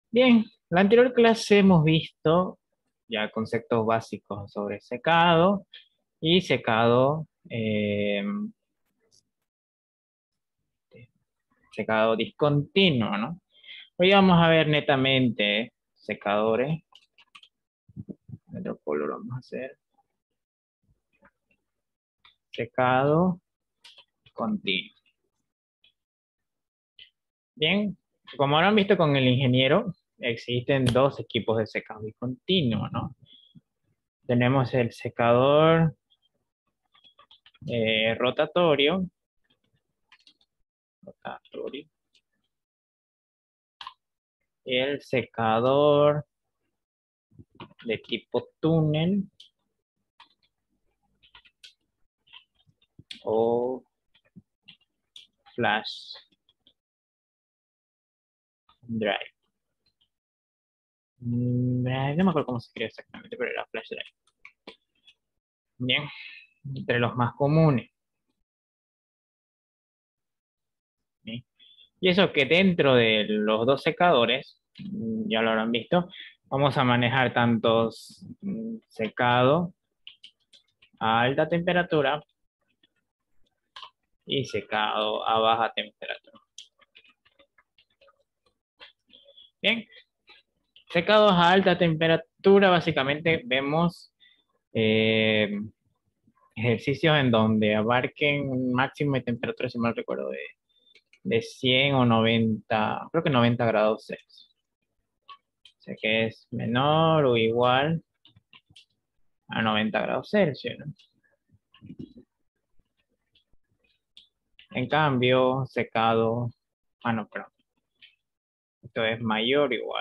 Bien, la anterior clase hemos visto ya conceptos básicos sobre secado y secado discontinuo, ¿no? Hoy vamos a ver netamente secadores. De otro color vamos a hacer secado continuo. Bien, como habrán visto con el ingeniero, existen dos equipos de secado discontinuo, ¿no? Tenemos el secador rotatorio, rotatorio, y el secador de tipo túnel o flash drive. No me acuerdo cómo se escribe exactamente, pero era flash drive. Bien, entre los más comunes. ¿Sí? Y eso que dentro de los dos secadores, ya lo habrán visto, vamos a manejar tantos secado a alta temperatura y secado a baja temperatura. Bien, secados a alta temperatura, básicamente vemos eh, ejercicios en donde abarquen un máximo de temperatura, si mal recuerdo, de 100 o 90, creo que 90 grados Celsius. O sea que es menor o igual a 90 grados Celsius, ¿no? En cambio, secado, no, perdón, esto es mayor o igual,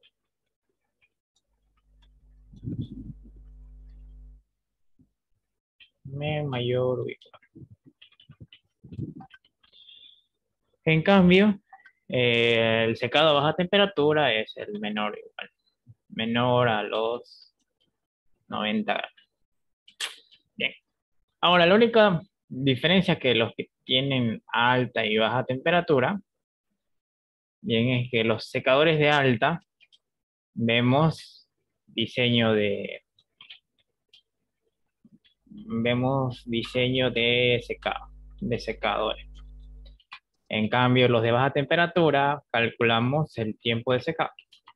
mayor o igual. En cambio, el secado a baja temperatura es el menor o igual, menor a los 90 grados. Bien. Ahora, la única diferencia es que los que tienen alta y baja temperatura, bien, es que los secadores de alta vemos diseño de de secadores. En cambio, los de baja temperatura calculamos el tiempo de secado.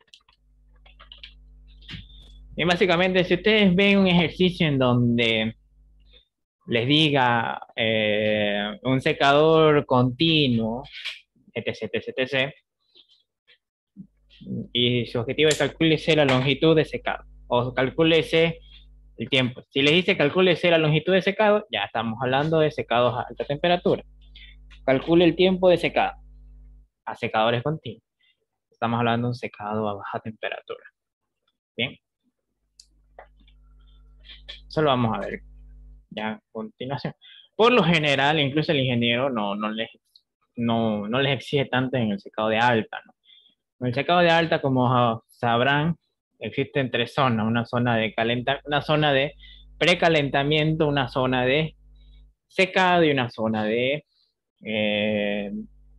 Y básicamente, si ustedes ven un ejercicio en donde les diga un secador continuo, etc, etc, etc, y su objetivo es calcularse la longitud de secado o calcúlese el tiempo. Si les dice calcúlese la longitud de secado, ya estamos hablando de secados a alta temperatura. Calcule el tiempo de secado a secadores continuos. Estamos hablando de un secado a baja temperatura. Bien, eso lo vamos a ver ya a continuación. Por lo general, incluso el ingeniero no les exige tanto en el secado de alta, ¿no? En el secado de alta, como sabrán, existen tres zonas, una zona de precalentamiento, una zona de secado y una zona de eh,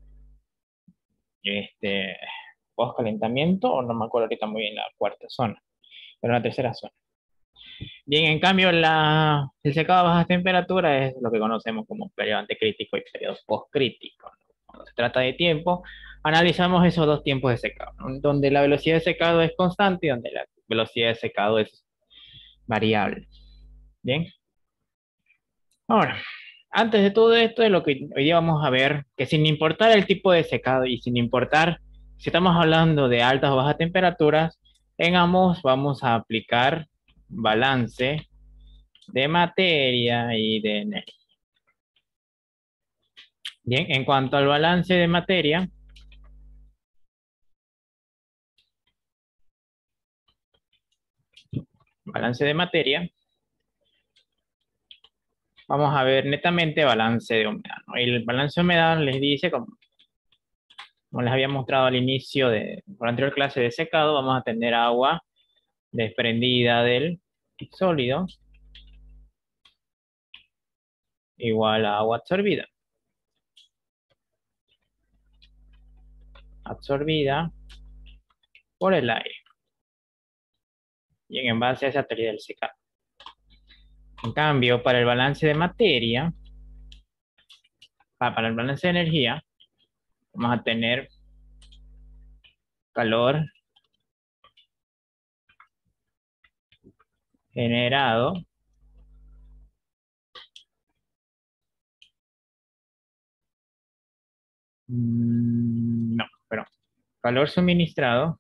este, postcalentamiento, o no me acuerdo ahorita muy bien la cuarta zona, pero la tercera zona. Bien, en cambio, el secado a baja temperatura es lo que conocemos como periodo antecrítico y periodo postcrítico, ¿no? Cuando se trata de tiempo, analizamos esos dos tiempos de secado, ¿no? Donde la velocidad de secado es constante y donde la velocidad de secado es variable. Bien, ahora, antes de todo esto, de lo que hoy día vamos a ver, que sin importar el tipo de secado y sin importar si estamos hablando de altas o bajas temperaturas, en ambos vamos a aplicar balance de materia y de energía. Bien, en cuanto al balance de materia, vamos a ver netamente balance de humedad, ¿no? Y el balance de humedad les dice, como les había mostrado al inicio de la anterior clase de secado, vamos a tener agua desprendida del sólido igual a agua absorbida por el aire. Bien, en base a esa teoría del secado. En cambio, para el balance de materia, para el balance de energía, vamos a tener calor generado no, pero calor suministrado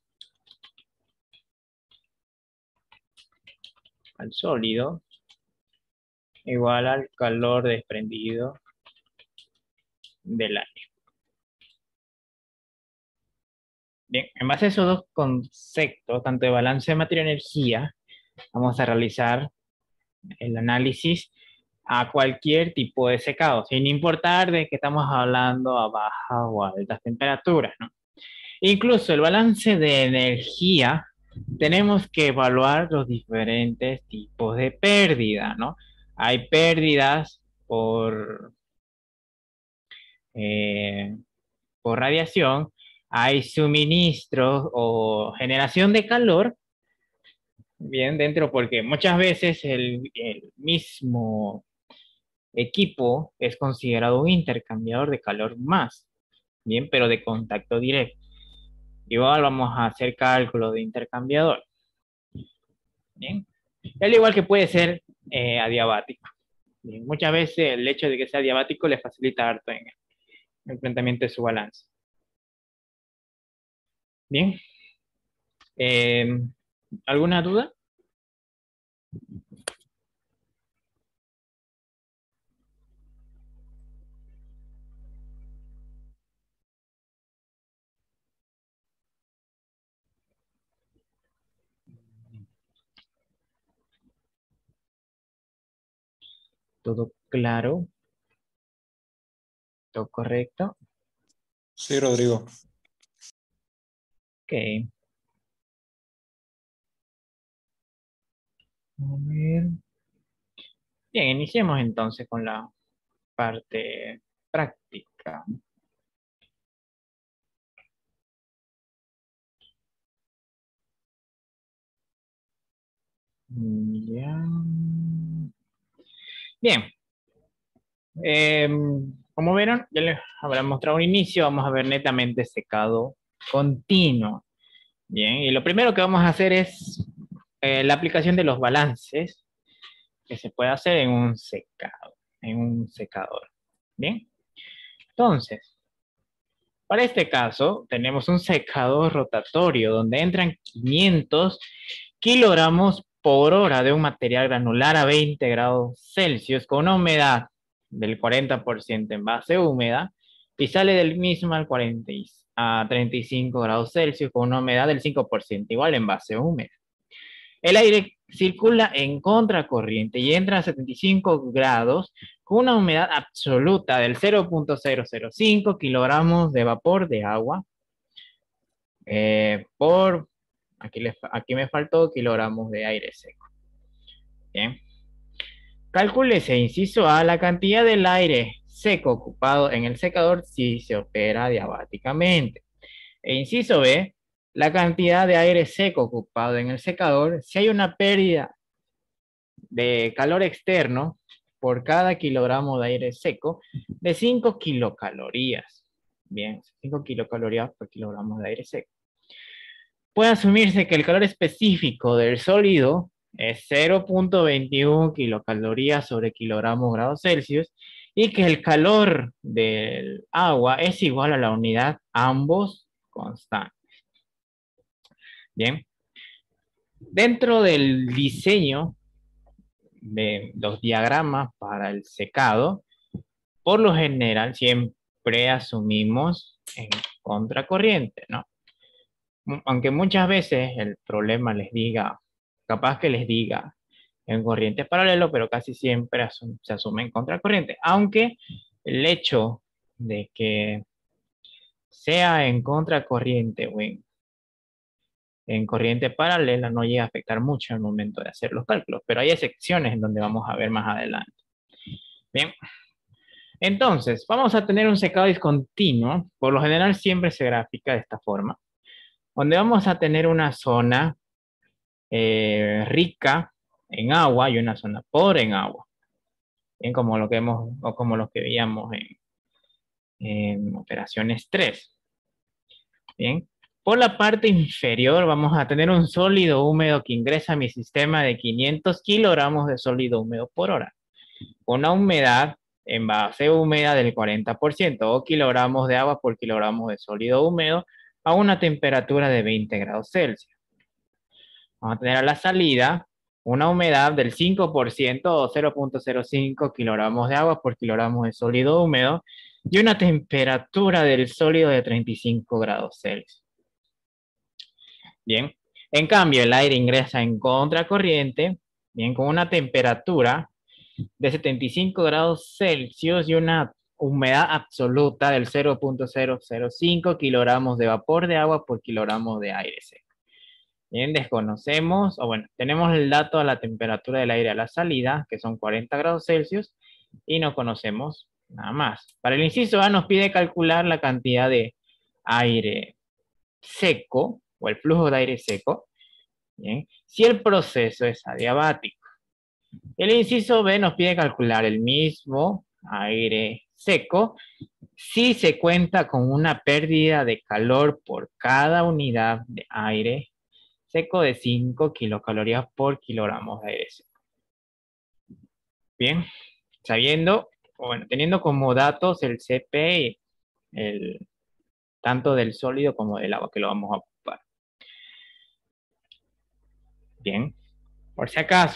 al sólido igual al calor desprendido del aire. Bien, en base a esos dos conceptos, tanto de balance de materia y energía, vamos a realizar el análisis a cualquier tipo de secado, sin importar de que estamos hablando a bajas o altas temperaturas, ¿no? Incluso el balance de energía, tenemos que evaluar los diferentes tipos de pérdida, ¿no? Hay pérdidas eh, por radiación, hay suministros o generación de calor, bien, dentro, porque muchas veces el mismo equipo es considerado un intercambiador de calor más, bien, pero de contacto directo. Igual vamos a hacer cálculo de intercambiador, bien. Al igual que puede ser adiabático. Bien, muchas veces el hecho de que sea adiabático le facilita harto en el planteamiento de su balance. Bien, eh, ¿alguna duda? ¿Todo claro? ¿Todo correcto? Sí, Rodrigo. Ok. A ver. Bien, iniciemos entonces con la parte práctica. Ya. Bien. Eh, Como vieron, ya les habrá mostrado un inicio. Vamos a ver netamente secado continuo. Bien, y lo primero que vamos a hacer es la aplicación de los balances que se puede hacer en un secado, en un secador. Bien, entonces, para este caso, tenemos un secador rotatorio donde entran 500 kilogramos por hora de un material granular a 20 grados Celsius con una humedad del 40% en base húmeda y sale del mismo al 40 a 35 grados Celsius con una humedad del 5% igual en base húmeda. El aire circula en contracorriente y entra a 75 grados con una humedad absoluta del 0.005 kilogramos de vapor de agua por, aquí me faltó kilogramos de aire seco. Bien. Calcúlese, inciso A, la cantidad del aire seco ocupado en el secador si se opera diabáticamente. E inciso B, la cantidad de aire seco ocupado en el secador si hay una pérdida de calor externo por cada kilogramo de aire seco de 5 kilocalorías. Bien, 5 kilocalorías por kilogramo de aire seco. Puede asumirse que el calor específico del sólido es 0.21 kilocalorías sobre kilogramo grados Celsius y que el calor del agua es igual a la unidad ambos constantes. Bien, dentro del diseño de los diagramas para el secado, por lo general siempre asumimos en contracorriente, ¿no? Aunque muchas veces el problema les diga, capaz que les diga en corriente paralelo, pero casi siempre se asume en contracorriente. Aunque el hecho de que sea en contracorriente o en corriente paralela no llega a afectar mucho al momento de hacer los cálculos, pero hay excepciones en donde vamos a ver más adelante. Bien, entonces vamos a tener un secado discontinuo, por lo general siempre se grafica de esta forma. donde vamos a tener una zona rica en agua y una zona pobre en agua. Bien, como lo que hemos, o como los que veíamos en operaciones 3. Bien, por la parte inferior vamos a tener un sólido húmedo que ingresa a mi sistema de 500 kilogramos de sólido húmedo por hora. Una humedad en base húmeda del 40% o kilogramos de agua por kilogramos de sólido húmedo a una temperatura de 20 grados Celsius. Vamos a tener a la salida una humedad del 5% o 0.05 kilogramos de agua por kilogramos de sólido húmedo y una temperatura del sólido de 35 grados Celsius. Bien, en cambio el aire ingresa en contracorriente, bien, con una temperatura de 75 grados Celsius y una humedad absoluta del 0.005 kilogramos de vapor de agua por kilogramo de aire seco. Bien, desconocemos, o bueno, tenemos el dato de la temperatura del aire a la salida, que son 40 grados Celsius, y no conocemos nada más. Para el inciso A nos pide calcular la cantidad de aire seco, o el flujo de aire seco, bien, si el proceso es adiabático. El inciso B nos pide calcular el mismo aire seco si se cuenta con una pérdida de calor por cada unidad de aire seco de 5 kilocalorías por kilogramo de aire seco. Bien, sabiendo, bueno, teniendo como datos el CP, tanto del sólido como del agua que lo vamos a ocupar. Bien, por si acaso.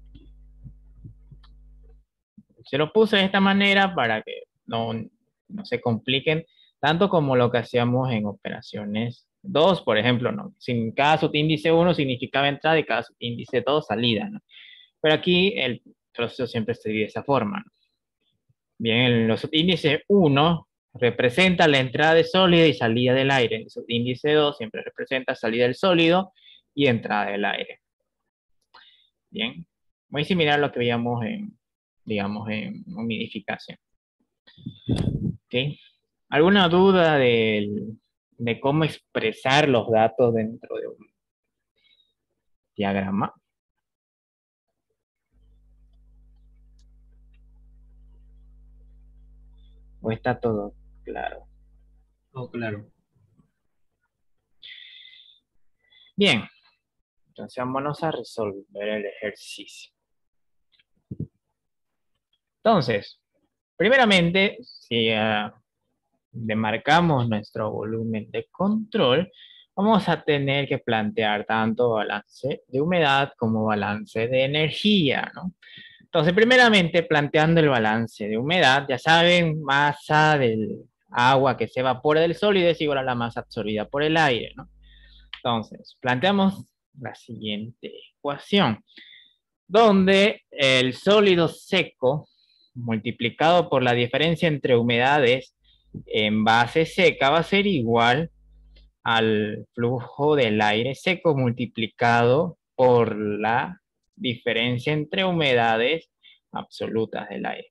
Se lo puse de esta manera para que no se compliquen tanto como lo que hacíamos en operaciones 2, por ejemplo, ¿no? Sin cada subíndice 1 significaba entrada y cada subíndice 2 salida, ¿no? Pero aquí el proceso siempre se divide de esa forma, ¿no? Bien, los subíndices 1 representa la entrada de sólido y salida del aire. El subíndice 2 siempre representa salida del sólido y entrada del aire. Bien, muy similar a lo que veíamos digamos, en humidificación. ¿Okay? ¿Alguna duda de cómo expresar los datos dentro de un diagrama? ¿O está todo claro? Todo claro. Bien, entonces vámonos a resolver el ejercicio. Entonces, primeramente, si demarcamos nuestro volumen de control, vamos a tener que plantear tanto balance de humedad como balance de energía, ¿no? Entonces, primeramente, planteando el balance de humedad, ya saben, masa del agua que se evapora del sólido es igual a la masa absorbida por el aire, ¿no? Entonces, planteamos la siguiente ecuación, donde el sólido seco multiplicado por la diferencia entre humedades en base seca va a ser igual al flujo del aire seco multiplicado por la diferencia entre humedades absolutas del aire.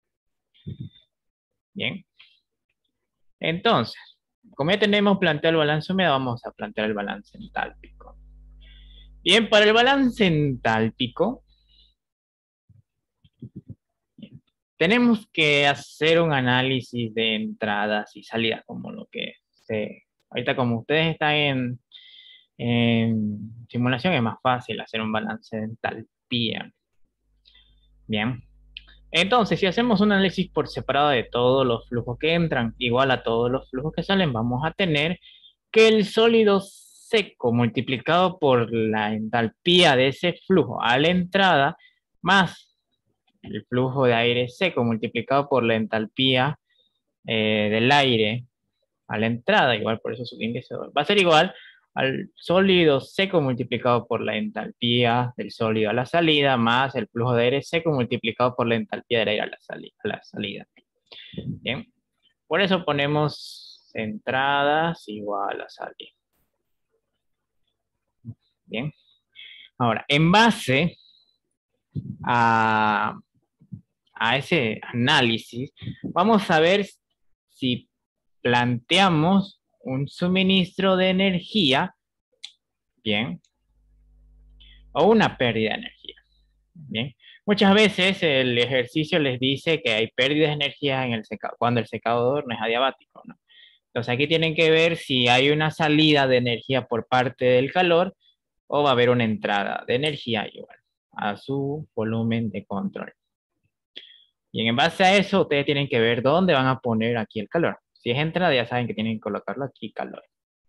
Bien. Entonces, como ya tenemos planteado el balance húmedo, vamos a plantear el balance entálpico. Bien, para el balance entálpico, tenemos que hacer un análisis de entradas y salidas, como lo que ahorita como ustedes están en simulación, es más fácil hacer un balance de entalpía. Bien. Entonces, si hacemos un análisis por separado de todos los flujos que entran, igual a todos los flujos que salen, vamos a tener que el sólido seco multiplicado por la entalpía de ese flujo a la entrada, más el flujo de aire seco multiplicado por la entalpía del aire a la entrada, igual por eso su índice va a ser igual al sólido seco multiplicado por la entalpía del sólido a la salida, más el flujo de aire seco multiplicado por la entalpía del aire a la salida. Bien, por eso ponemos entradas igual a salida. Bien, ahora, en base a ese análisis, vamos a ver si planteamos un suministro de energía, bien, o una pérdida de energía, bien. Muchas veces el ejercicio les dice que hay pérdidas de energía en el secador, cuando el secador no es adiabático, ¿no? Entonces aquí tienen que ver si hay una salida de energía por parte del calor o va a haber una entrada de energía igual a su volumen de control. Y en base a eso, ustedes tienen que ver dónde van a poner aquí el calor. Si es entrada, ya saben que tienen que colocarlo aquí, calor.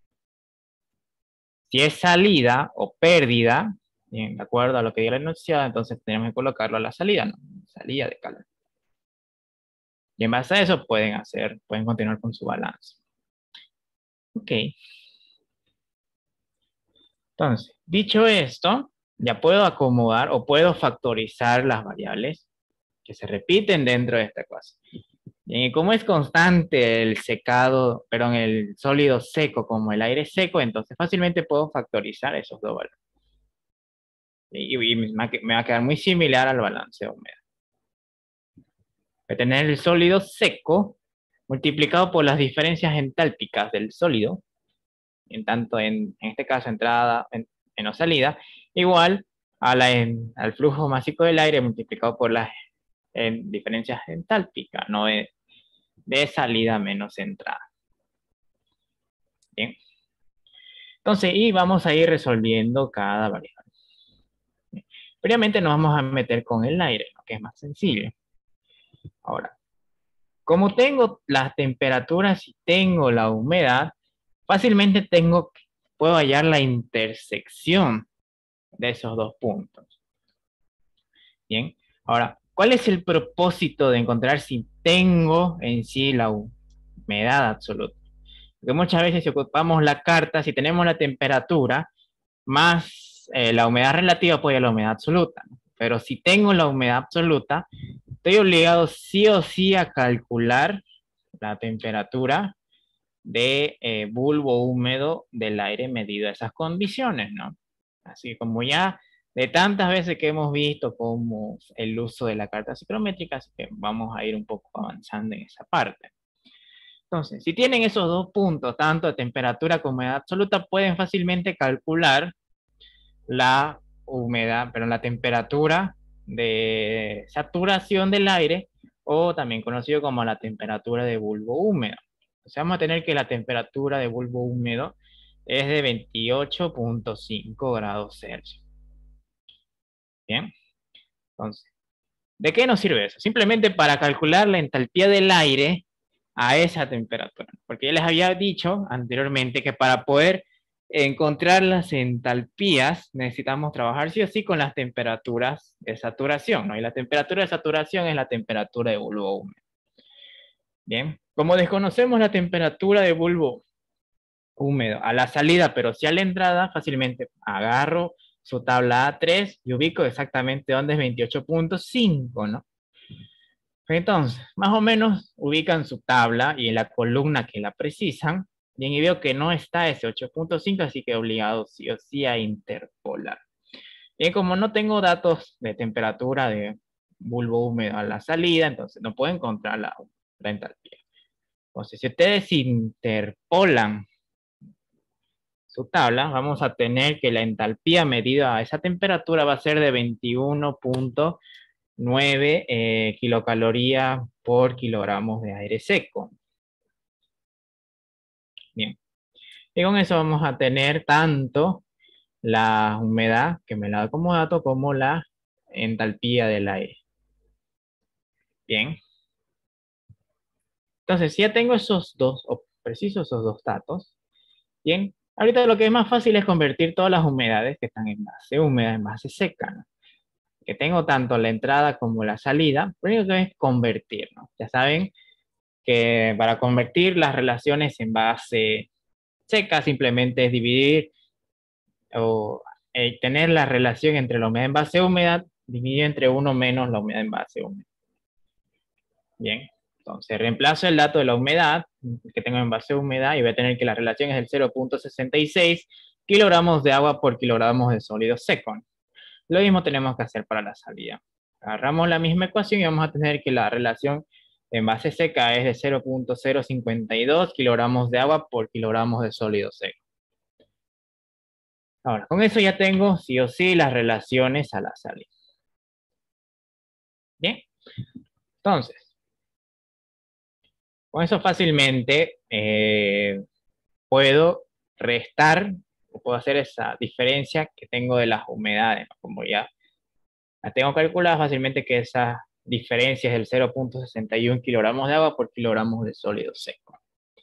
Si es salida o pérdida, bien, de acuerdo a lo que dio la enunciado, entonces tenemos que colocarlo a la salida, ¿no? Salida de calor. Y en base a eso pueden continuar con su balance. Ok. Entonces, dicho esto, ya puedo acomodar o puedo factorizar las variables que se repiten dentro de esta ecuación. Y como es constante el secado, perdón, el sólido seco como el aire seco, entonces fácilmente puedo factorizar esos dos valores. Y me va a quedar muy similar al balance de humedad. Voy a tener el sólido seco multiplicado por las diferencias entálpicas del sólido, en tanto en este caso entrada en o salida, igual al flujo masivo del aire multiplicado por las diferencias entálpicas, no de salida menos entrada. Bien. Entonces, y vamos a ir resolviendo cada variable. Previamente nos vamos a meter con el aire, ¿no? Que es más sencillo. Ahora, como tengo las temperaturas y tengo la humedad, fácilmente puedo hallar la intersección de esos dos puntos. Bien, ahora, ¿cuál es el propósito de encontrar si tengo en sí la humedad absoluta? Porque muchas veces si ocupamos la carta, si tenemos la temperatura más la humedad relativa, pues la humedad absoluta, ¿no? Pero si tengo la humedad absoluta, estoy obligado sí o sí a calcular la temperatura de bulbo húmedo del aire medido a esas condiciones, ¿no? Así como ya de tantas veces que hemos visto como el uso de la carta psicométrica, así que vamos a ir un poco avanzando en esa parte. Entonces, si tienen esos dos puntos, tanto de temperatura como humedad absoluta, pueden fácilmente calcular la humedad, pero la temperatura de saturación del aire, o también conocido como la temperatura de bulbo húmedo. O sea, vamos a tener que la temperatura de bulbo húmedo es de 28.5 grados Celsius. Bien, entonces, ¿de qué nos sirve eso? Simplemente para calcular la entalpía del aire a esa temperatura. Porque ya les había dicho anteriormente que para poder encontrar las entalpías necesitamos trabajar sí o sí con las temperaturas de saturación, ¿no? Y la temperatura de saturación es la temperatura de bulbo húmedo. Bien, como desconocemos la temperatura de bulbo húmedo a la salida, pero sí a la entrada, fácilmente agarro su tabla A3 y ubico exactamente dónde es 28.5, ¿no? Entonces, más o menos ubican su tabla y en la columna que la precisan, bien, y veo que no está ese 8.5, así que obligado sí o sí a interpolar. Bien, como no tengo datos de temperatura de bulbo húmedo a la salida, entonces no puedo encontrar la entalpía. Entonces, si ustedes interpolan su tabla, vamos a tener que la entalpía medida a esa temperatura va a ser de 21.9 kilocalorías por kilogramos de aire seco. Bien, y con eso vamos a tener tanto la humedad, que me la da como dato, como la entalpía del aire. Bien, entonces si ya tengo esos dos, o preciso esos dos datos, bien, ahorita lo que es más fácil es convertir todas las humedades que están en base húmeda en base seca, ¿no? Que tengo tanto la entrada como la salida, lo único que es convertir, ¿no? Ya saben que para convertir las relaciones en base seca simplemente es dividir o tener la relación entre la humedad en base húmeda dividido entre 1 menos la humedad en base húmeda. Bien, entonces reemplazo el dato de la humedad que tengo en base húmeda y voy a tener que la relación es el 0.66 kilogramos de agua por kilogramos de sólido seco. Lo mismo tenemos que hacer para la salida. Agarramos la misma ecuación y vamos a tener que la relación en base seca es de 0,052 kilogramos de agua por kilogramos de sólido seco. Ahora, con eso ya tengo sí o sí las relaciones a la salida. Bien, entonces, con eso fácilmente puedo restar o puedo hacer esa diferencia que tengo de las humedades, ¿no? Como ya la tengo calculada fácilmente que esa diferencia es el 0,61 kilogramos de agua por kilogramos de sólido seco.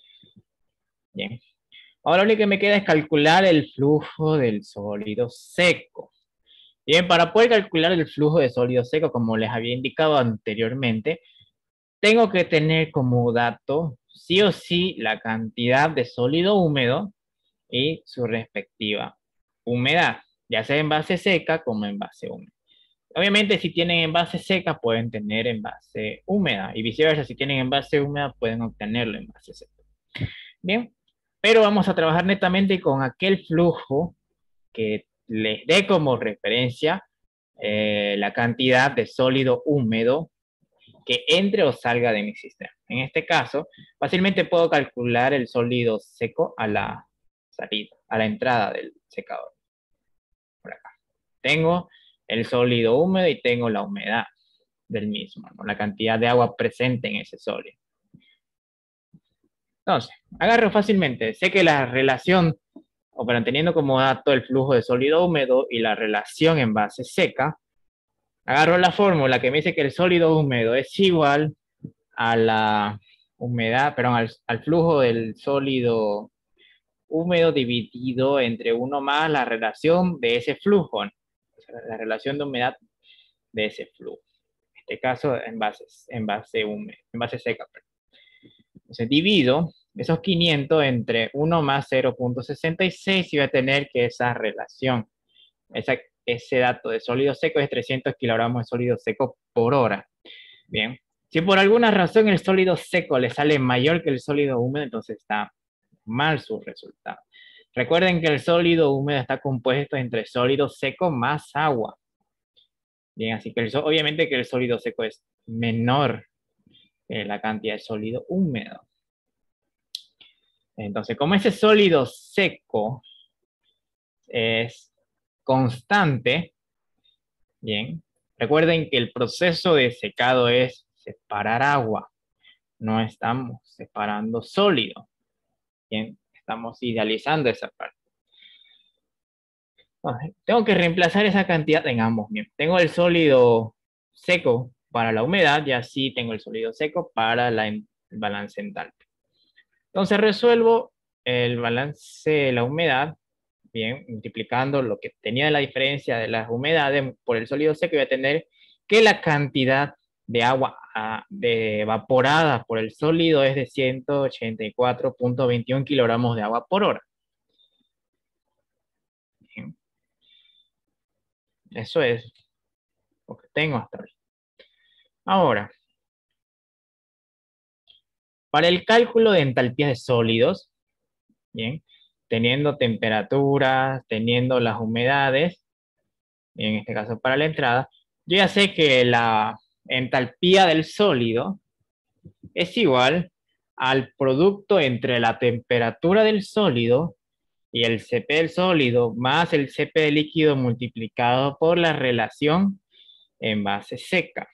Bien. Ahora lo que me queda es calcular el flujo del sólido seco. Bien, para poder calcular el flujo de sólido seco, como les había indicado anteriormente, tengo que tener como dato sí o sí la cantidad de sólido húmedo y su respectiva humedad, ya sea en base seca como en base húmeda. Obviamente, si tienen en base seca, pueden tener en base húmeda, y viceversa, si tienen en base húmeda, pueden obtenerlo en base seca. Bien, pero vamos a trabajar netamente con aquel flujo que les dé como referencia la cantidad de sólido húmedo que entre o salga de mi sistema. En este caso, fácilmente puedo calcular el sólido seco a la salida, a la entrada del secador. Por acá. Tengo el sólido húmedo y tengo la humedad del mismo, ¿no? La cantidad de agua presente en ese sólido. Entonces, agarro fácilmente. Sé que la relación, o para teniendo como dato el flujo de sólido húmedo y la relación en base seca, agarro la fórmula que me dice que el sólido húmedo es igual a la humedad, perdón, al flujo del sólido húmedo dividido entre uno más la relación de ese flujo, ¿no? O sea, la relación de humedad de ese flujo. En este caso, en base seca. Perdón. Entonces, divido esos 500 entre 1 más 0,66 y voy a tener que esa relación, ese dato de sólido seco es 300 kilogramos de sólido seco por hora. Bien. Si por alguna razón el sólido seco le sale mayor que el sólido húmedo, entonces está mal su resultado. Recuerden que el sólido húmedo está compuesto entre sólido seco más agua. Bien, así que obviamente que el sólido seco es menor que la cantidad de sólido húmedo. Entonces, como ese sólido seco es constante, bien, recuerden que el proceso de secado es separar agua. No estamos separando sólido. Bien, estamos idealizando esa parte. Tengo que reemplazar esa cantidad en ambos. Bien, tengo el sólido seco para la humedad y así tengo el sólido seco para el balance entálpico. Entonces resuelvo el balance de la humedad, bien, multiplicando lo que tenía de la diferencia de las humedades por el sólido seco, voy a tener que la cantidad de agua evaporada por el sólido es de 184,21 kilogramos de agua por hora. Bien. Eso es lo que tengo hasta hoy. Ahora, para el cálculo de entalpías de sólidos, bien, teniendo temperaturas, teniendo las humedades, en este caso para la entrada, yo ya sé que la entalpía del sólido es igual al producto entre la temperatura del sólido y el Cp del sólido más el Cp del líquido multiplicado por la relación en base seca.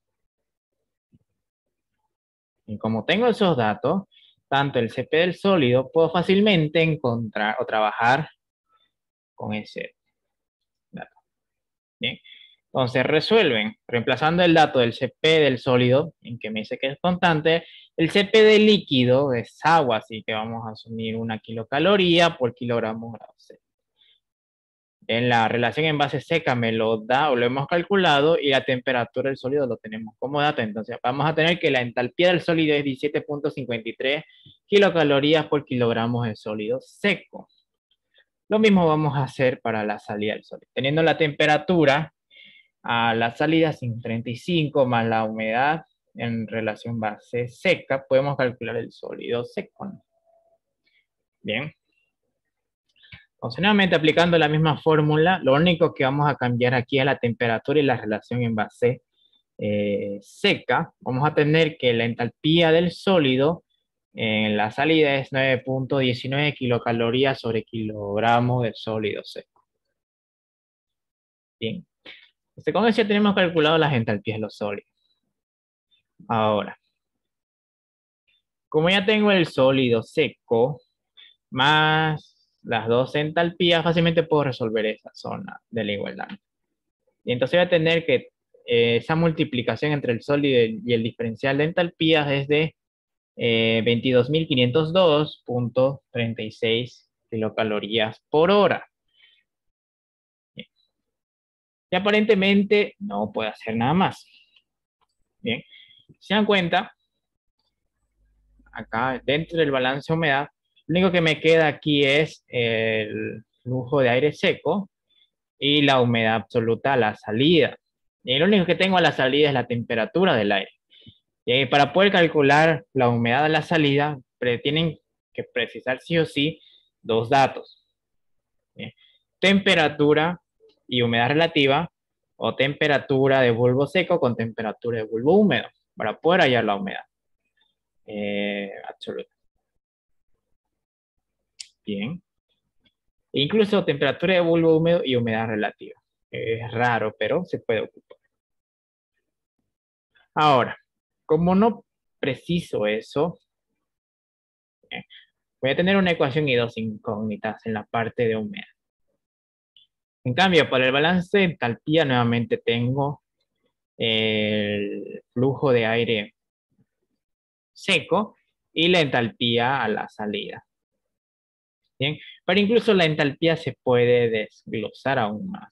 Y como tengo esos datos, tanto el Cp del sólido, puedo fácilmente encontrar o trabajar con ese dato. Bien. Entonces resuelven, reemplazando el dato del Cp del sólido, en que me dice que es constante, el Cp del líquido es agua, así que vamos a asumir 1 kilocaloría por kilogramo grado C. En la relación en base seca me lo da o lo hemos calculado y la temperatura del sólido lo tenemos como dato. Entonces vamos a tener que la entalpía del sólido es 17,53 kilocalorías por kilogramo de sólido seco. Lo mismo vamos a hacer para la salida del sólido. Teniendo la temperatura a la salida sin 35 más la humedad en relación base seca, podemos calcular el sólido seco. Bien. Entonces, nuevamente aplicando la misma fórmula, lo único que vamos a cambiar aquí es la temperatura y la relación en base seca, vamos a tener que la entalpía del sólido en la salida es 9.19 kilocalorías sobre kilogramo de sólido seco. Bien. Con eso ya tenemos calculado las entalpías de los sólidos. Ahora, como ya tengo el sólido seco más las dos entalpías, fácilmente puedo resolver esa zona de la igualdad. Y entonces voy a tener que esa multiplicación entre el sólido y el diferencial de entalpías es de 22.502.36 kilocalorías por hora. Bien. Y aparentemente no puedo hacer nada más. Bien, si se dan cuenta, acá dentro del balance de humedad, lo único que me queda aquí es el flujo de aire seco y la humedad absoluta a la salida. Y lo único que tengo a la salida es la temperatura del aire. Y para poder calcular la humedad a la salida, tienen que precisar sí o sí dos datos. Bien. Temperatura y humedad relativa, o temperatura de bulbo seco con temperatura de bulbo húmedo, para poder hallar la humedad absoluta. Bien. Incluso temperatura de bulbo húmedo y humedad relativa. Es raro, pero se puede ocupar. Ahora, como no preciso eso, voy a tener una ecuación y dos incógnitas en la parte de humedad. En cambio, para el balance de entalpía, nuevamente tengo el flujo de aire seco y la entalpía a la salida. Bien, pero incluso la entalpía se puede desglosar aún más.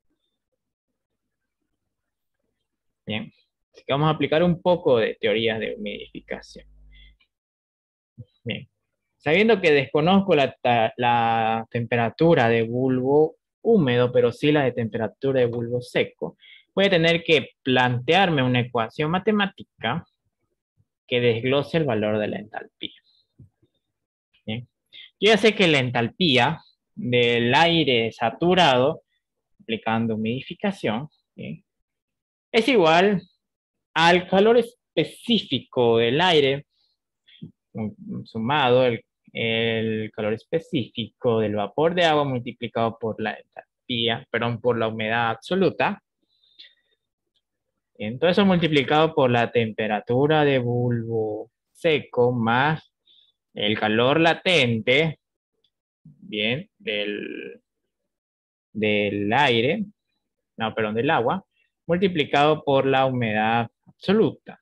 Bien, así que vamos a aplicar un poco de teorías de humidificación. Bien, sabiendo que desconozco la temperatura de bulbo húmedo, pero sí la de temperatura de bulbo seco, voy a tener que plantearme una ecuación matemática que desglose el valor de la entalpía. Bien. Yo ya sé que la entalpía del aire saturado, aplicando humidificación, ¿sí?, es igual al calor específico del aire, sumado el calor específico del vapor de agua multiplicado por la entalpía, perdón, por la humedad absoluta. Entonces eso multiplicado por la temperatura de bulbo seco más el calor latente, bien, del aire, no, perdón, del agua, multiplicado por la humedad absoluta.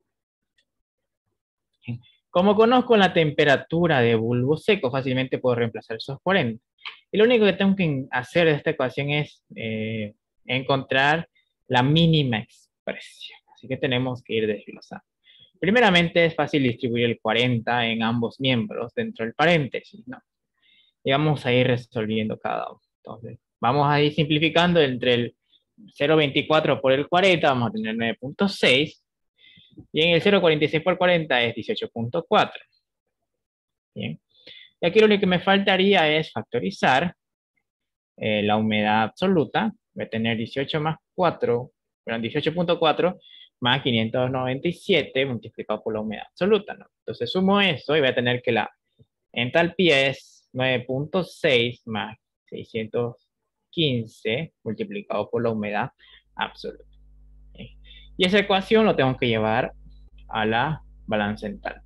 Como conozco la temperatura de bulbo seco, fácilmente puedo reemplazar esos 40. Y lo único que tengo que hacer de esta ecuación es encontrar la mínima expresión. Así que tenemos que ir desglosando. Primeramente es fácil distribuir el 40 en ambos miembros dentro del paréntesis, ¿no? Y vamos a ir resolviendo cada uno. Entonces, vamos a ir simplificando entre el 0.24 por el 40, vamos a tener 9.6. Y en el 0.46 por 40 es 18.4. Bien. Y aquí lo único que me faltaría es factorizar la humedad absoluta. Voy a tener 18 más 4, perdón, 18.4 más 597 multiplicado por la humedad absoluta, ¿no? Entonces sumo eso y voy a tener que la entalpía es 9.6 más 615 multiplicado por la humedad absoluta. Bien. Y esa ecuación lo tengo que llevar a la balanza entalpía.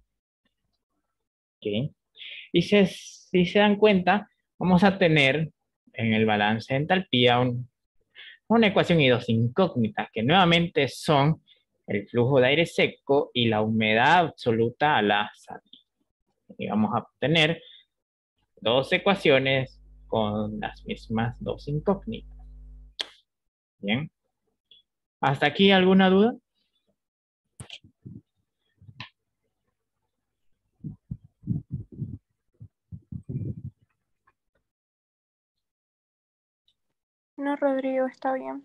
¿Okay? Y si se dan cuenta, vamos a tener en el balance de entalpía una ecuación y dos incógnitas, que nuevamente son el flujo de aire seco y la humedad absoluta a la salida. Y vamos a obtener dos ecuaciones con las mismas dos incógnitas. Bien. ¿Hasta aquí alguna duda? No, Rodrigo, está bien.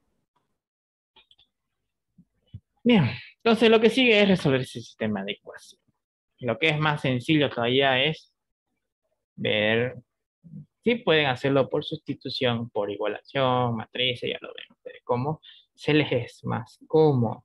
Bien, entonces lo que sigue es resolver ese sistema de ecuaciones. Lo que es más sencillo todavía es ver si pueden hacerlo por sustitución, por igualación, matrices, ya lo ven ustedes cómo. se les es más cómodo.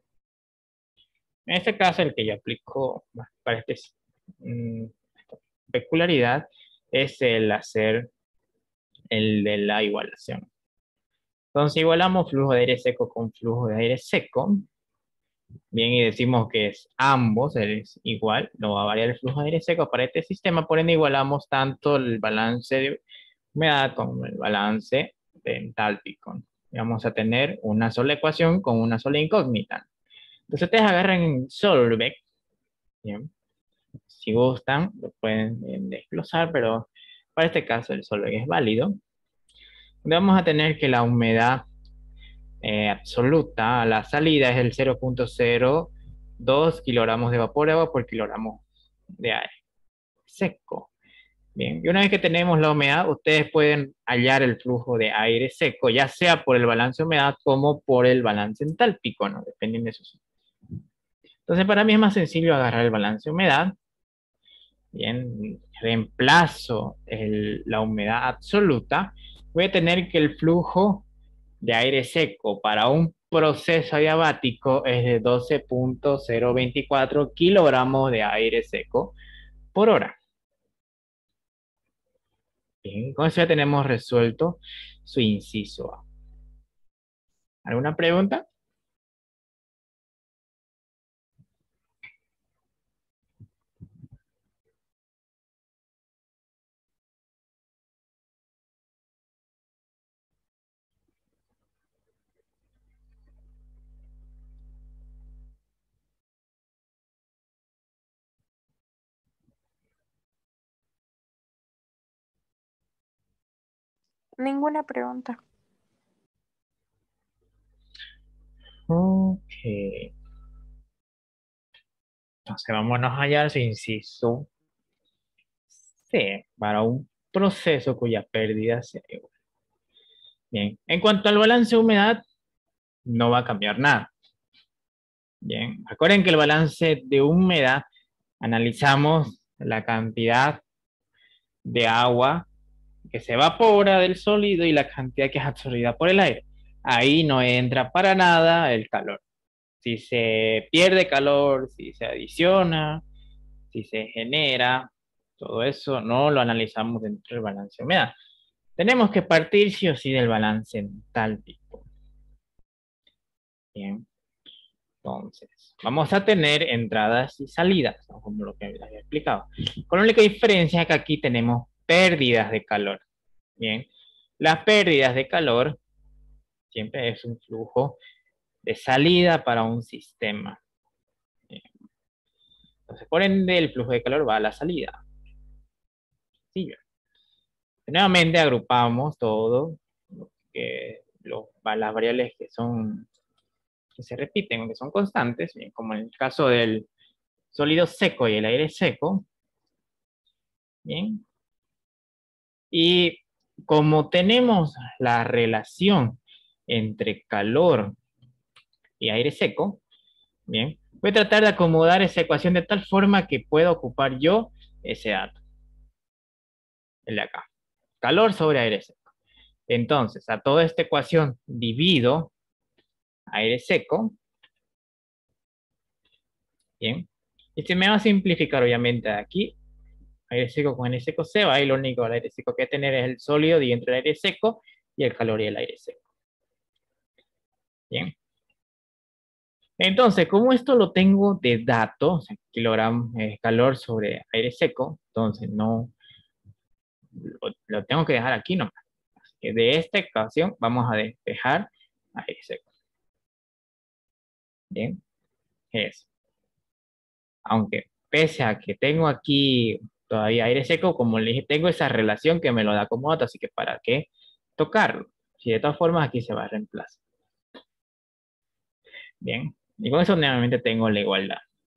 En este caso, el que yo aplico para esta peculiaridad es el hacer el de la igualación. Entonces igualamos flujo de aire seco con flujo de aire seco. Bien, y decimos que es ambos, es igual, no va a variar el flujo de aire seco para este sistema, por ende igualamos tanto el balance de humedad como el balance de entálpico. Y vamos a tener una sola ecuación con una sola incógnita. Entonces ustedes agarran Solveig, bien, si gustan, lo pueden desglosar, pero para este caso el Solveig es válido. Vamos a tener que la humedad absoluta a la salida es el 0.02 kilogramos de vapor de agua por kilogramo de aire seco. Bien, y una vez que tenemos la humedad, ustedes pueden hallar el flujo de aire seco, ya sea por el balance de humedad como por el balance entálpico, ¿no? Dependiendo de eso. Entonces, para mí es más sencillo agarrar el balance de humedad. Bien, reemplazo la humedad absoluta. Voy a tener que el flujo de aire seco para un proceso adiabático es de 12.024 kilogramos de aire seco por hora. Bien, con eso ya tenemos resuelto su inciso A. ¿Alguna pregunta? Ninguna pregunta. Ok. Entonces vámonos allá su inciso C para un proceso cuya pérdida sea igual. Bien, en cuanto al balance de humedad, no va a cambiar nada. Bien, recuerden que el balance de humedad analizamos la cantidad de agua que se evapora del sólido y la cantidad que es absorbida por el aire. Ahí no entra para nada el calor. Si se pierde calor, si se adiciona, si se genera, todo eso no lo analizamos dentro del balance de humedad. Tenemos que partir sí o sí del balance entálpico. Bien. Entonces, vamos a tener entradas y salidas, ¿no? Como lo que les había explicado. Con la única diferencia es que aquí tenemos pérdidas de calor. Bien, las pérdidas de calor siempre es un flujo de salida para un sistema. Bien. Entonces, por ende, el flujo de calor va a la salida. Sí, nuevamente agrupamos todo, las variables que se repiten, que son constantes, bien, como en el caso del sólido seco y el aire seco. Bien. Y como tenemos la relación entre calor y aire seco, bien, voy a tratar de acomodar esa ecuación de tal forma que pueda ocupar yo ese dato, el de acá. Calor sobre aire seco. Entonces, a toda esta ecuación divido aire seco, bien, y se me va a simplificar obviamente aquí, aire seco con aire seco se va, y lo único del aire seco que tener es el sólido dentro del aire seco y el calor y el aire seco. Bien. Entonces, como esto lo tengo de datos, o sea, kilogramos de calor sobre aire seco, entonces no lo tengo que dejar aquí nomás. Así que de esta ecuación vamos a despejar aire seco. Bien, es. Aunque pese a que tengo aquí todavía aire seco, como le dije, tengo esa relación que me lo da como dato, así que ¿para qué tocarlo? Si de todas formas aquí se va a reemplazar. Bien, y con eso nuevamente tengo la igualdad.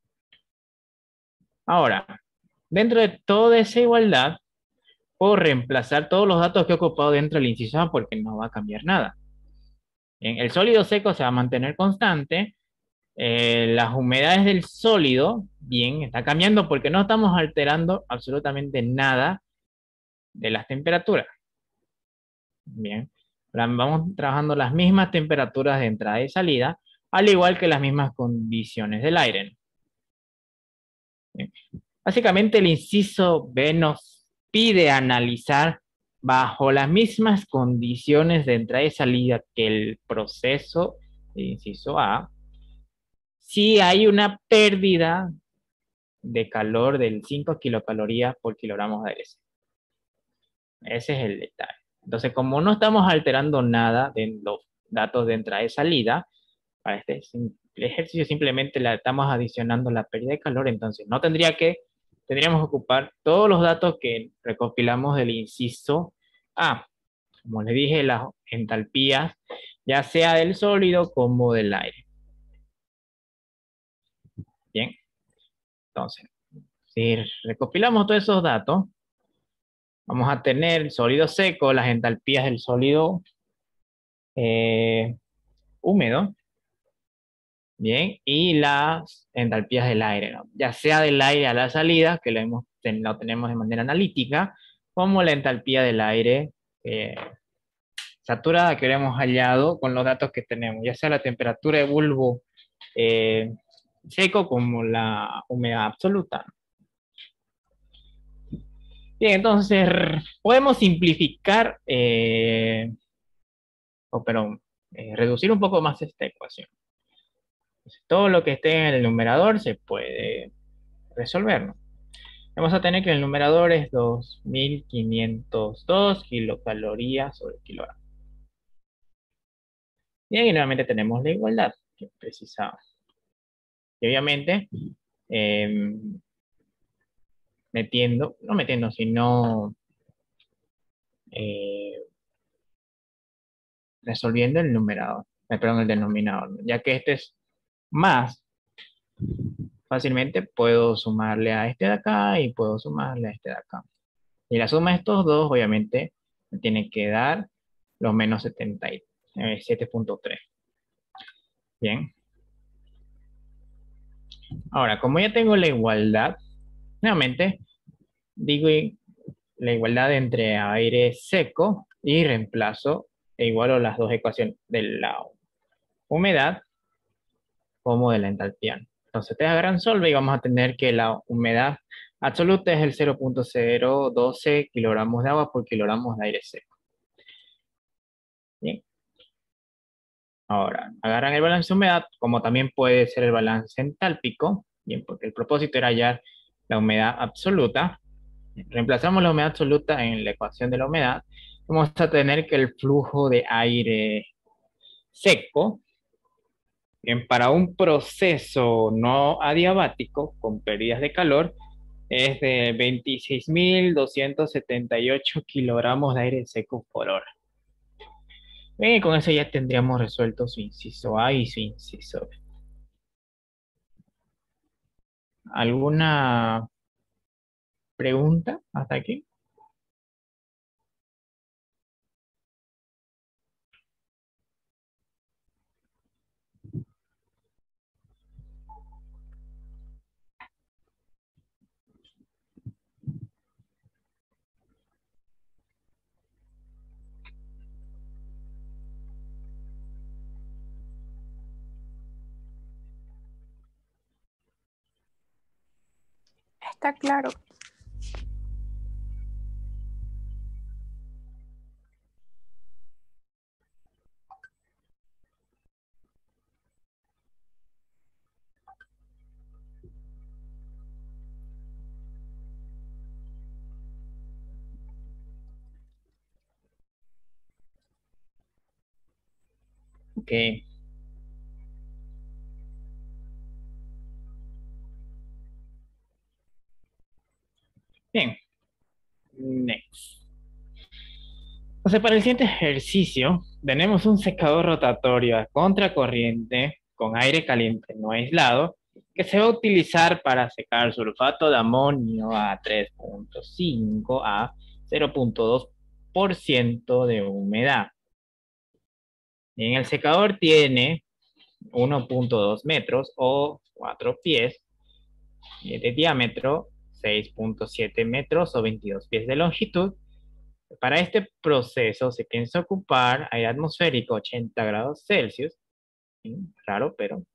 Ahora, dentro de toda esa igualdad, puedo reemplazar todos los datos que he ocupado dentro del inciso A porque no va a cambiar nada. Bien, el sólido seco se va a mantener constante. Las humedades del sólido, bien, está cambiando porque no estamos alterando absolutamente nada de las temperaturas. Bien, Vamos trabajando las mismas temperaturas de entrada y salida, al igual que las mismas condiciones del aire. Bien. Básicamente el inciso B nos pide analizar bajo las mismas condiciones de entrada y salida que el proceso del inciso A, si hay una pérdida de calor del 5 kilocalorías por kilogramo de aire. Ese es el detalle. Entonces, como no estamos alterando nada de los datos de entrada y salida, para este ejercicio simplemente le estamos adicionando la pérdida de calor, entonces no tendríamos que ocupar todos los datos que recopilamos del inciso A. Como les dije, las entalpías, ya sea del sólido como del aire. Bien, entonces, si recopilamos todos esos datos, vamos a tener el sólido seco, las entalpías del sólido húmedo, bien, y las entalpías del aire, ¿no? Ya sea del aire a la salida, que lo tenemos de manera analítica, como la entalpía del aire saturada que hemos hallado con los datos que tenemos, ya sea la temperatura de bulbo eh, seco como la humedad absoluta. Bien, entonces podemos simplificar, reducir un poco más esta ecuación. Entonces, todo lo que esté en el numerador se puede resolver, ¿no? Vamos a tener que el numerador es 2502 kilocalorías sobre kilogramo. Y ahí nuevamente tenemos la igualdad que precisamos. Y obviamente, eh, no metiendo, sino eh, resolviendo el numerador, perdón, el denominador, ¿no? Ya que este es más, fácilmente puedo sumarle a este de acá y puedo sumarle a este de acá. Y la suma de estos dos, obviamente, me tiene que dar los menos 77.3. Bien. Ahora, como ya tengo la igualdad, nuevamente digo la igualdad entre aire seco y reemplazo e igualo las dos ecuaciones de la humedad como de la entalpía. Entonces, ustedes agarran solve y vamos a tener que la humedad absoluta es el 0.012 kilogramos de agua por kilogramos de aire seco. Bien. Ahora, agarran el balance de humedad, como también puede ser el balance entálpico, bien, porque el propósito era hallar la humedad absoluta. Reemplazamos la humedad absoluta en la ecuación de la humedad. Vamos a tener que el flujo de aire seco, bien, para un proceso no adiabático con pérdidas de calor, es de 26.278 kilogramos de aire seco por hora. Bien, y con eso ya tendríamos resuelto su inciso A y su inciso B. ¿Alguna pregunta hasta aquí? Está claro. Ok. Bien. Next. Entonces, para el siguiente ejercicio, tenemos un secador rotatorio a contracorriente con aire caliente no aislado que se va a utilizar para secar sulfato de amonio a 3.5 a 0.2% de humedad. En el secador tiene 1.2 metros o 4 pies de diámetro, 6.7 metros o 22 pies de longitud, Para este proceso se piensa ocupar aire atmosférico 80 grados Celsius, ¿sí? Raro, pero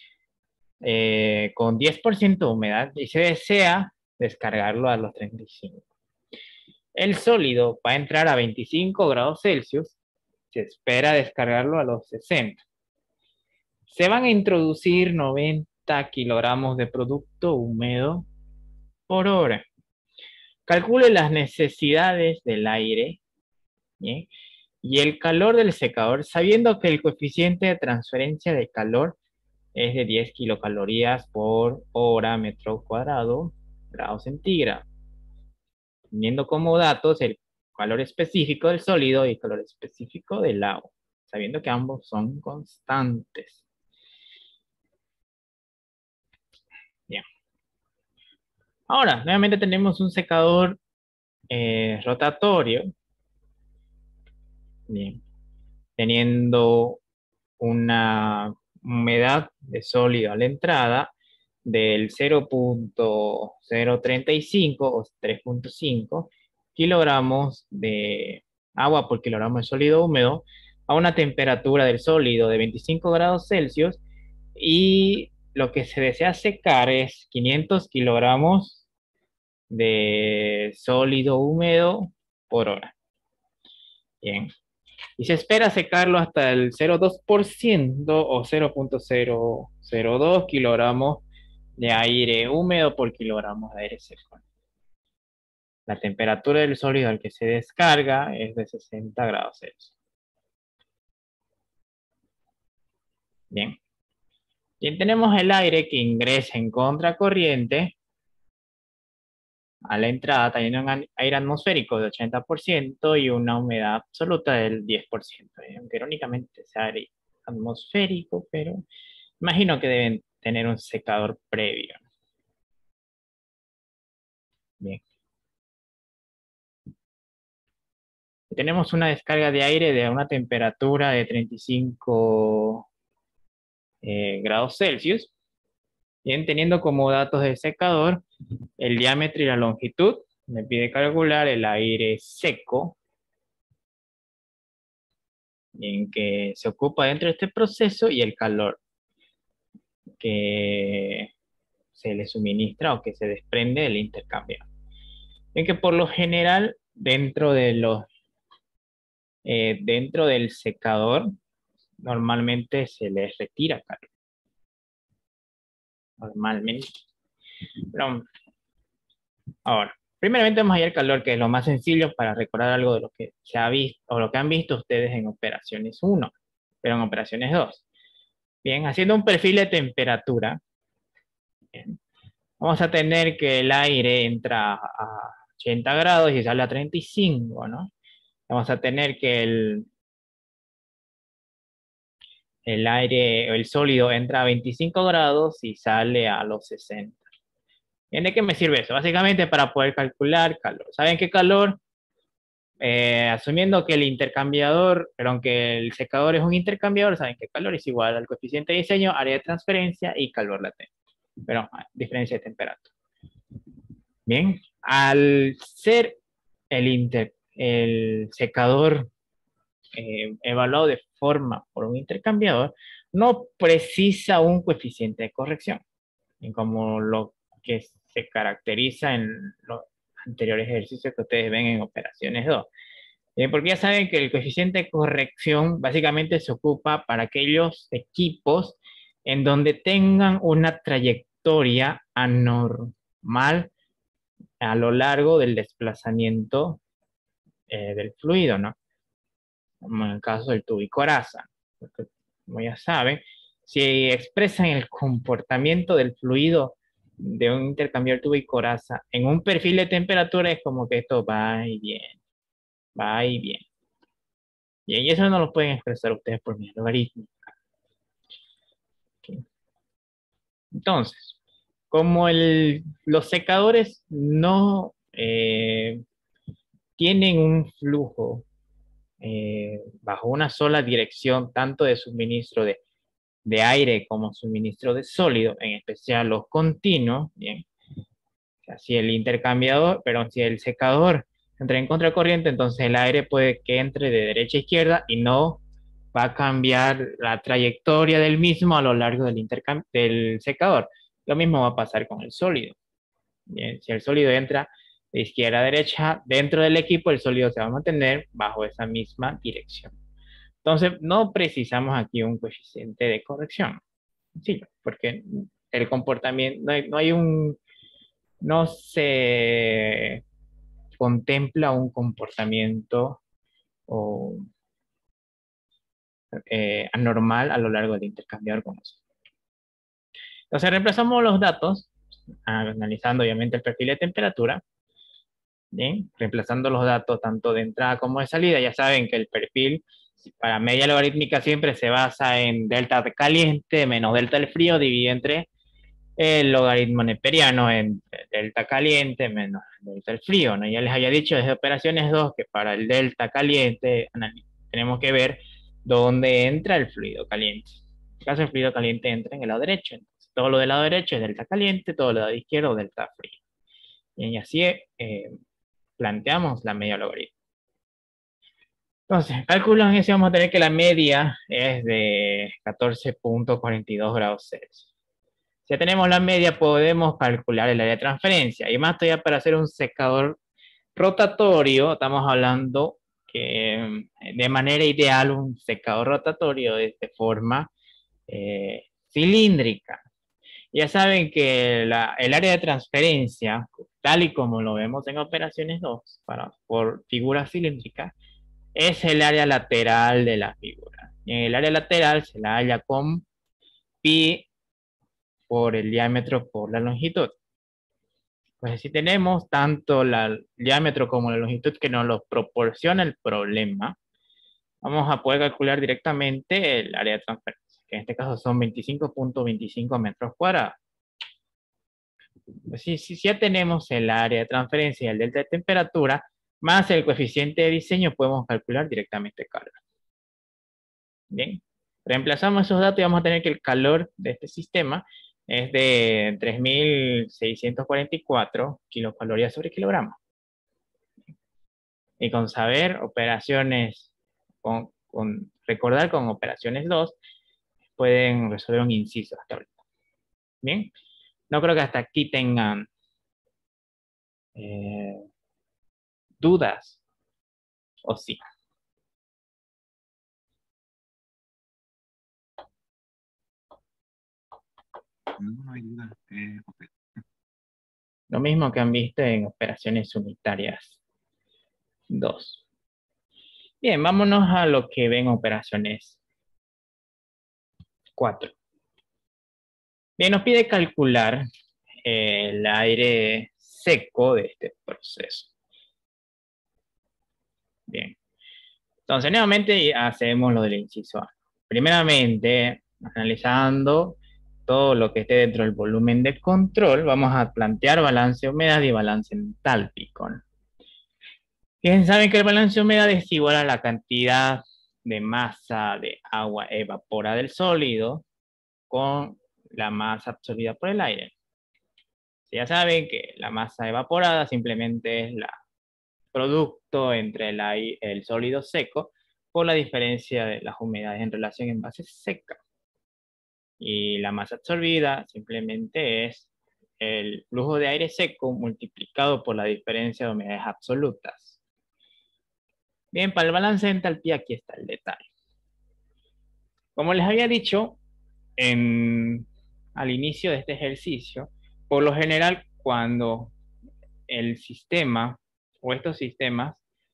con 10% de humedad y se desea descargarlo a los 35. El sólido va a entrar a 25 grados Celsius, se espera descargarlo a los 60. Se van a introducir 90 kilogramos de producto húmedo por hora. Calcule las necesidades del aire, ¿sí? Y el calor del secador, sabiendo que el coeficiente de transferencia de calor es de 10 kilocalorías por hora metro cuadrado, grado centígrado. Teniendo como datos el calor específico del sólido y el calor específico del agua, sabiendo que ambos son constantes. Bien. Ahora, nuevamente tenemos un secador rotatorio. Bien. Teniendo una humedad de sólido a la entrada del 0.035 o 3.5 kilogramos de agua por kilogramo de sólido húmedo a una temperatura del sólido de 25 grados Celsius, y lo que se desea secar es 500 kilogramos de sólido húmedo por hora. Bien. Y se espera secarlo hasta el 0,2% o 0.002 kilogramos de aire húmedo por kilogramo de aire seco. La temperatura del sólido al que se descarga es de 60 grados Celsius. Bien. Bien, tenemos el aire que ingresa en contracorriente a la entrada, teniendo un aire atmosférico de 80% y una humedad absoluta del 10%. Aunque irónicamente sea aire atmosférico, pero imagino que deben tener un secador previo. Bien. Tenemos una descarga de aire de una temperatura de 35 grados Celsius. Bien, teniendo como datos del secador el diámetro y la longitud, me pide calcular el aire seco en que se ocupa dentro de este proceso y el calor que se le suministra o que se desprende del intercambio. En que por lo general dentro del secador normalmente se les retira calor. Normalmente. Pero, ahora, primeramente vamos a ir al calor, que es lo más sencillo para recordar algo de lo que se ha visto o lo que han visto ustedes en operaciones 1, pero en operaciones 2. Bien, haciendo un perfil de temperatura, bien, vamos a tener que el aire entra a 80 grados y sale a 35, ¿no? Vamos a tener que el aire o el sólido entra a 25 grados y sale a los 60. ¿Bien? ¿De qué me sirve eso? Básicamente para poder calcular calor. ¿Saben qué calor? Asumiendo que el intercambiador, pero aunque el secador es un intercambiador, saben que calor es igual al coeficiente de diseño, área de transferencia y calor latente. Pero diferencia de temperatura. Bien, al ser el secador evaluado de forma por un intercambiador, no precisa un coeficiente de corrección, como lo que se caracteriza en los anteriores ejercicios que ustedes ven en operaciones 2. Porque ya saben que el coeficiente de corrección básicamente se ocupa para aquellos equipos en donde tengan una trayectoria anormal a lo largo del desplazamiento del fluido, ¿no? Como en el caso del tubo y coraza. Porque, como ya saben, si expresan el comportamiento del fluido de un intercambiador tubo y coraza en un perfil de temperatura, es como que esto va y viene, va y viene. Y eso no lo pueden expresar ustedes por mi logaritmo. Okay. Entonces, como los secadores no tienen un flujo bajo una sola dirección, tanto de suministro de aire como suministro de sólido, en especial los continuos, bien. O sea, si el intercambiador, pero si el secador entra en contracorriente, entonces el aire puede que entre de derecha a izquierda y no va a cambiar la trayectoria del mismo a lo largo del secador. Lo mismo va a pasar con el sólido. Bien, si el sólido entra de izquierda a derecha dentro del equipo, el sólido se va a mantener bajo esa misma dirección. Entonces, no precisamos aquí un coeficiente de corrección. Sí, porque el comportamiento, no se contempla un comportamiento o, anormal a lo largo del intercambiador con nosotros. Entonces, reemplazamos los datos, analizando obviamente el perfil de temperatura. Bien, reemplazando los datos tanto de entrada como de salida. Ya saben que el perfil para media logarítmica siempre se basa en delta caliente menos delta del frío dividido entre el logaritmo neperiano en delta caliente menos delta del frío, ¿no? Ya les había dicho desde operaciones 2 que para el delta caliente tenemos que ver dónde entra el fluido caliente. En este caso el fluido caliente entra en el lado derecho. Entonces, todo lo del lado derecho es delta caliente, todo lo del lado izquierdo delta frío. Y así planteamos la media logarítmica. Entonces, cálculo en ese vamos a tener que la media es de 14.42 grados Celsius. Si ya tenemos la media, podemos calcular el área de transferencia. Y más todavía para hacer un secador rotatorio, estamos hablando que de manera ideal un secador rotatorio es de forma cilíndrica. Ya saben que el área de transferencia, tal y como lo vemos en operaciones 2, por figura cilíndrica, es el área lateral de la figura. En el área lateral se la halla con pi por el diámetro por la longitud. Pues si tenemos tanto el diámetro como la longitud que nos lo proporciona el problema, vamos a poder calcular directamente el área de transferencia, que en este caso son 25.25 metros cuadrados. Pues si ya tenemos el área de transferencia y el delta de temperatura, más el coeficiente de diseño, podemos calcular directamente calor. Bien, reemplazamos esos datos y vamos a tener que el calor de este sistema es de 3.644 kilocalorías sobre kilogramo. Y con saber operaciones, recordar con operaciones 2, pueden resolver un inciso hasta ahorita. Bien, no creo que hasta aquí tengan dudas, o sí. No hay duda. Ok. Lo mismo que han visto en operaciones unitarias 2. Bien, vámonos a lo que ven operaciones 4. Bien, nos pide calcular el aire seco de este proceso. Bien, entonces nuevamente hacemos lo del inciso A. Primeramente, analizando todo lo que esté dentro del volumen de control, vamos a plantear balance de humedad y balance entálpico, ¿no? Bien, saben que el balance de humedad es igual a la cantidad de masa de agua evaporada del sólido con la masa absorbida por el aire. Ya saben que la masa evaporada simplemente es la producto entre el sólido seco por la diferencia de las humedades en relación en base seca. Y la masa absorbida simplemente es el flujo de aire seco multiplicado por la diferencia de humedades absolutas. Bien, para el balance de entalpía aquí está el detalle. Como les había dicho al inicio de este ejercicio, por lo general cuando el sistema o estos sistemas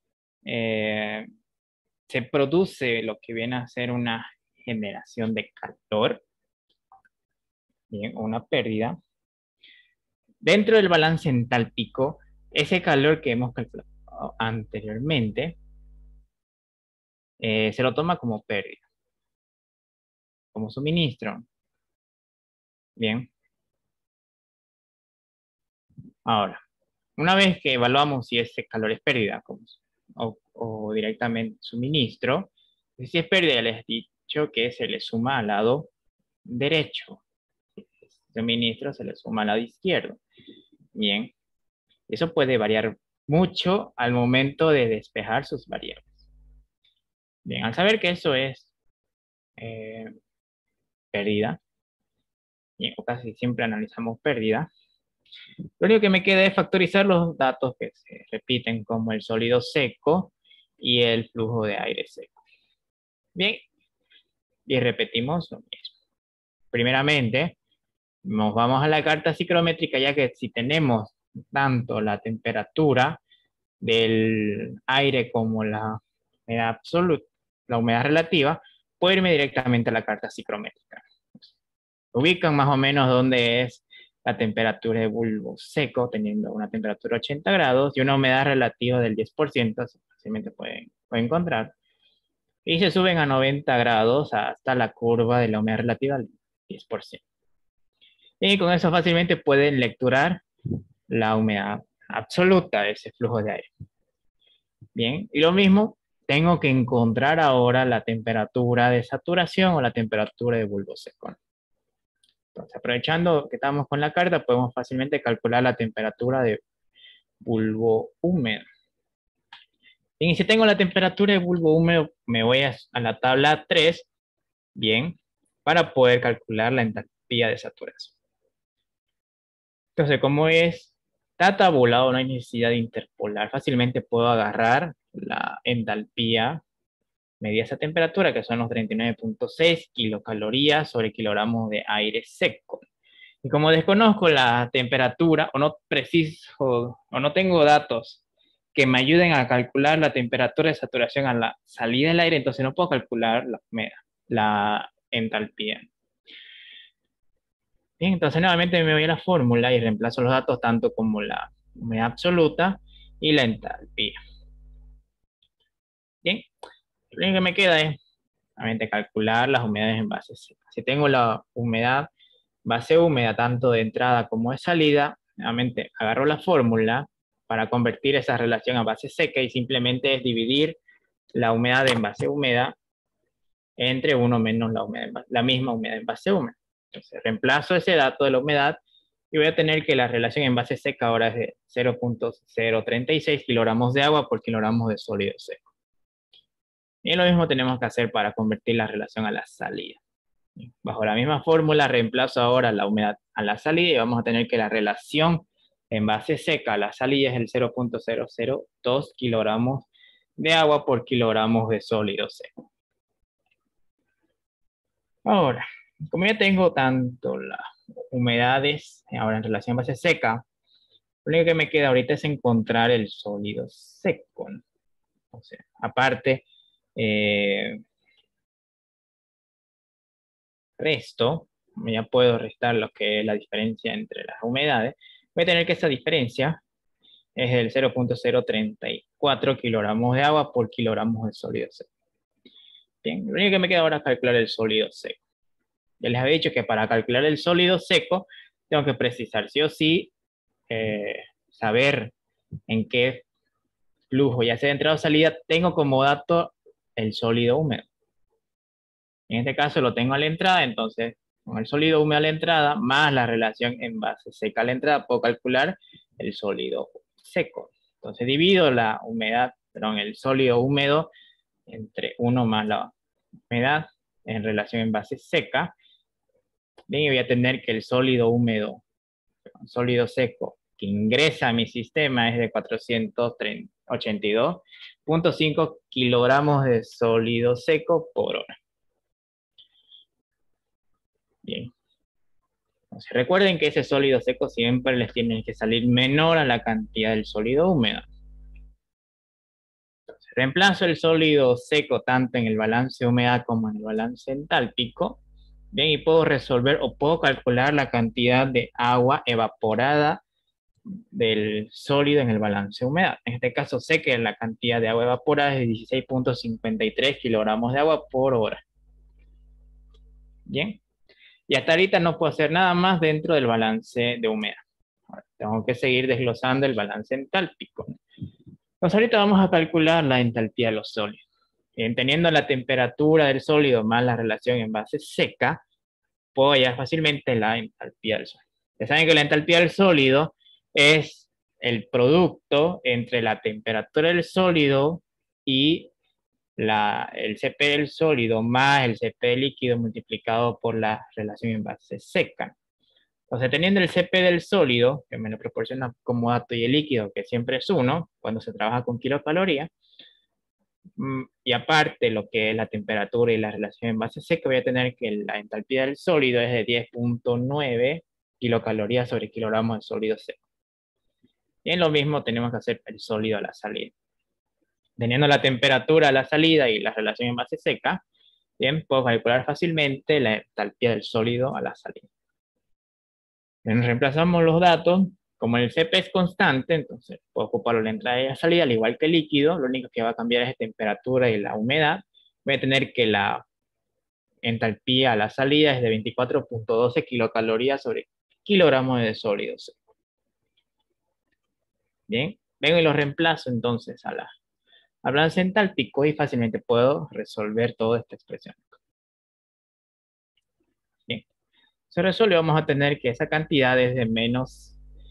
se produce lo que viene a ser una generación de calor, bien, una pérdida. Dentro del balance entálpico, ese calor que hemos calculado anteriormente se lo toma como pérdida, como suministro. Bien. Ahora, una vez que evaluamos si ese calor es pérdida o directamente suministro, si es pérdida, les he dicho que se le suma al lado derecho. Suministro se le suma al lado izquierdo. Bien, eso puede variar mucho al momento de despejar sus variables. Bien, al saber que eso es pérdida, y casi siempre analizamos pérdida, lo único que me queda es factorizar los datos que se repiten como el sólido seco y el flujo de aire seco. Bien, y repetimos lo mismo. Primeramente, nos vamos a la carta ciclométrica, ya que si tenemos tanto la temperatura del aire como la humedad absoluta, la humedad relativa, puedo irme directamente a la carta ciclométrica. Ubican más o menos dónde es la temperatura de bulbo seco, teniendo una temperatura de 80 grados y una humedad relativa del 10%, así fácilmente pueden encontrar. Y se suben a 90 grados hasta la curva de la humedad relativa al 10%. Y con eso fácilmente pueden lecturar la humedad absoluta de ese flujo de aire. Bien, y lo mismo, tengo que encontrar ahora la temperatura de saturación o la temperatura de bulbo seco. Entonces, aprovechando que estamos con la carta, podemos fácilmente calcular la temperatura de bulbo húmedo. Bien, y si tengo la temperatura de bulbo húmedo, me voy a la tabla 3, bien, para poder calcular la entalpía de saturación. Entonces, como está tabulado, no hay necesidad de interpolar. Fácilmente puedo agarrar la entalpía medida esa temperatura, que son los 39.6 kilocalorías sobre kilogramos de aire seco. Y como desconozco la temperatura, o no preciso, o no tengo datos que me ayuden a calcular la temperatura de saturación a la salida del aire, entonces no puedo calcular la entalpía. Bien, entonces nuevamente me voy a la fórmula y reemplazo los datos tanto como la humedad absoluta y la entalpía. Bien, lo único que me queda es nuevamente calcular las humedades en base seca. Si tengo la humedad base húmeda tanto de entrada como de salida, nuevamente agarro la fórmula para convertir esa relación a base seca y simplemente es dividir la humedad en base húmeda entre 1 menos la misma humedad en base húmeda. Entonces reemplazo ese dato de la humedad y voy a tener que la relación en base seca ahora es de 0.036 kilogramos de agua por kilogramos de sólido seco. Y lo mismo tenemos que hacer para convertir la relación a la salida. Bajo la misma fórmula reemplazo ahora la humedad a la salida y vamos a tener que la relación en base seca a la salida es el 0.002 kilogramos de agua por kilogramos de sólido seco. Ahora, como ya tengo tanto las humedades ahora en relación a base seca, lo único que me queda ahorita es encontrar el sólido seco. O sea, aparte, resto, ya puedo restar lo que es la diferencia entre las humedades, voy a tener que esa diferencia es el 0.034 kilogramos de agua por kilogramos de sólido seco. Bien, lo único que me queda ahora es calcular el sólido seco. Ya les había dicho que para calcular el sólido seco tengo que precisar sí o sí, saber en qué flujo, ya sea de entrada o salida, tengo como dato el sólido húmedo. En este caso lo tengo a la entrada, entonces con el sólido húmedo a la entrada más la relación en base seca a la entrada puedo calcular el sólido seco. Entonces divido la humedad, perdón, el sólido húmedo entre 1 más la humedad en relación en base seca. Bien, y voy a tener que el sólido húmedo, el sólido seco que ingresa a mi sistema es de 482.5 kilogramos de sólido seco por hora. Bien. Entonces, recuerden que ese sólido seco siempre les tiene que salir menor a la cantidad del sólido húmedo. Entonces, reemplazo el sólido seco tanto en el balance de humedad como en el balance entálpico. Bien, y puedo resolver o puedo calcular la cantidad de agua evaporada del sólido en el balance de humedad. En este caso sé que la cantidad de agua evaporada es de 16.53 kilogramos de agua por hora. Bien. Y hasta ahorita no puedo hacer nada más dentro del balance de humedad. Ahora, tengo que seguir desglosando el balance entálpico. Pues ahorita vamos a calcular la entalpía de los sólidos. Teniendo la temperatura del sólido más la relación en base seca, puedo hallar fácilmente la entalpía del sólido. Ya saben que la entalpía del sólido es el producto entre la temperatura del sólido y el CP del sólido más el CP del líquido multiplicado por la relación envase seca. Entonces, teniendo el CP del sólido, que me lo proporciona como dato, y el líquido, que siempre es 1, cuando se trabaja con kilocalorías, y aparte lo que es la temperatura y la relación envase seca, voy a tener que la entalpía del sólido es de 10.9 kilocalorías sobre kilogramos de sólido seco. Y en lo mismo tenemos que hacer el sólido a la salida. Teniendo la temperatura a la salida y la relación envase seca, bien, puedo calcular fácilmente la entalpía del sólido a la salida. Bien, reemplazamos los datos. Como el CP es constante, entonces puedo ocuparlo la entrada y la salida, al igual que el líquido. Lo único que va a cambiar es la temperatura y la humedad. Voy a tener que la entalpía a la salida es de 24.12 kilocalorías sobre kilogramos de sólido seco. Bien, vengo y lo reemplazo entonces al balance entálpico y fácilmente puedo resolver toda esta expresión. Bien, se resuelve, vamos a tener que esa cantidad es de menos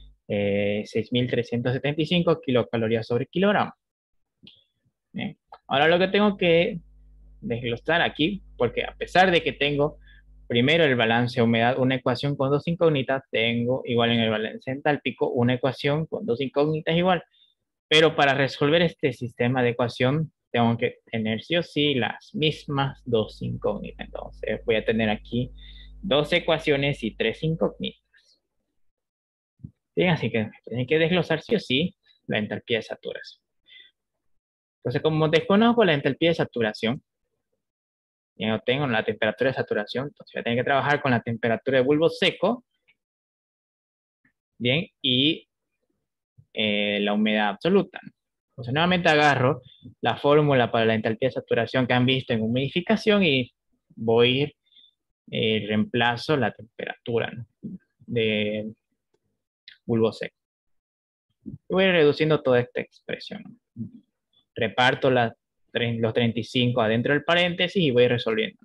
6.375 kilocalorías sobre kilogramo. Bien. Ahora lo que tengo que desglosar aquí, porque a pesar de que tengo primero el balance de humedad, una ecuación con dos incógnitas, tengo igual en el balance entálpico una ecuación con dos incógnitas igual. Pero para resolver este sistema de ecuación, tengo que tener sí o sí las mismas dos incógnitas. Entonces voy a tener aquí dos ecuaciones y tres incógnitas. Bien, así que tienen que desglosar sí o sí la entalpía de saturación. Entonces, como desconozco la entalpía de saturación, ya no tengo la temperatura de saturación, entonces voy a tener que trabajar con la temperatura de bulbo seco, bien, y la humedad absoluta. Entonces, nuevamente agarro la fórmula para la entalpía de saturación que han visto en humidificación y voy reemplazo la temperatura, ¿no?, de bulbo seco. Voy reduciendo toda esta expresión. Reparto los 35 adentro del paréntesis y voy resolviendo.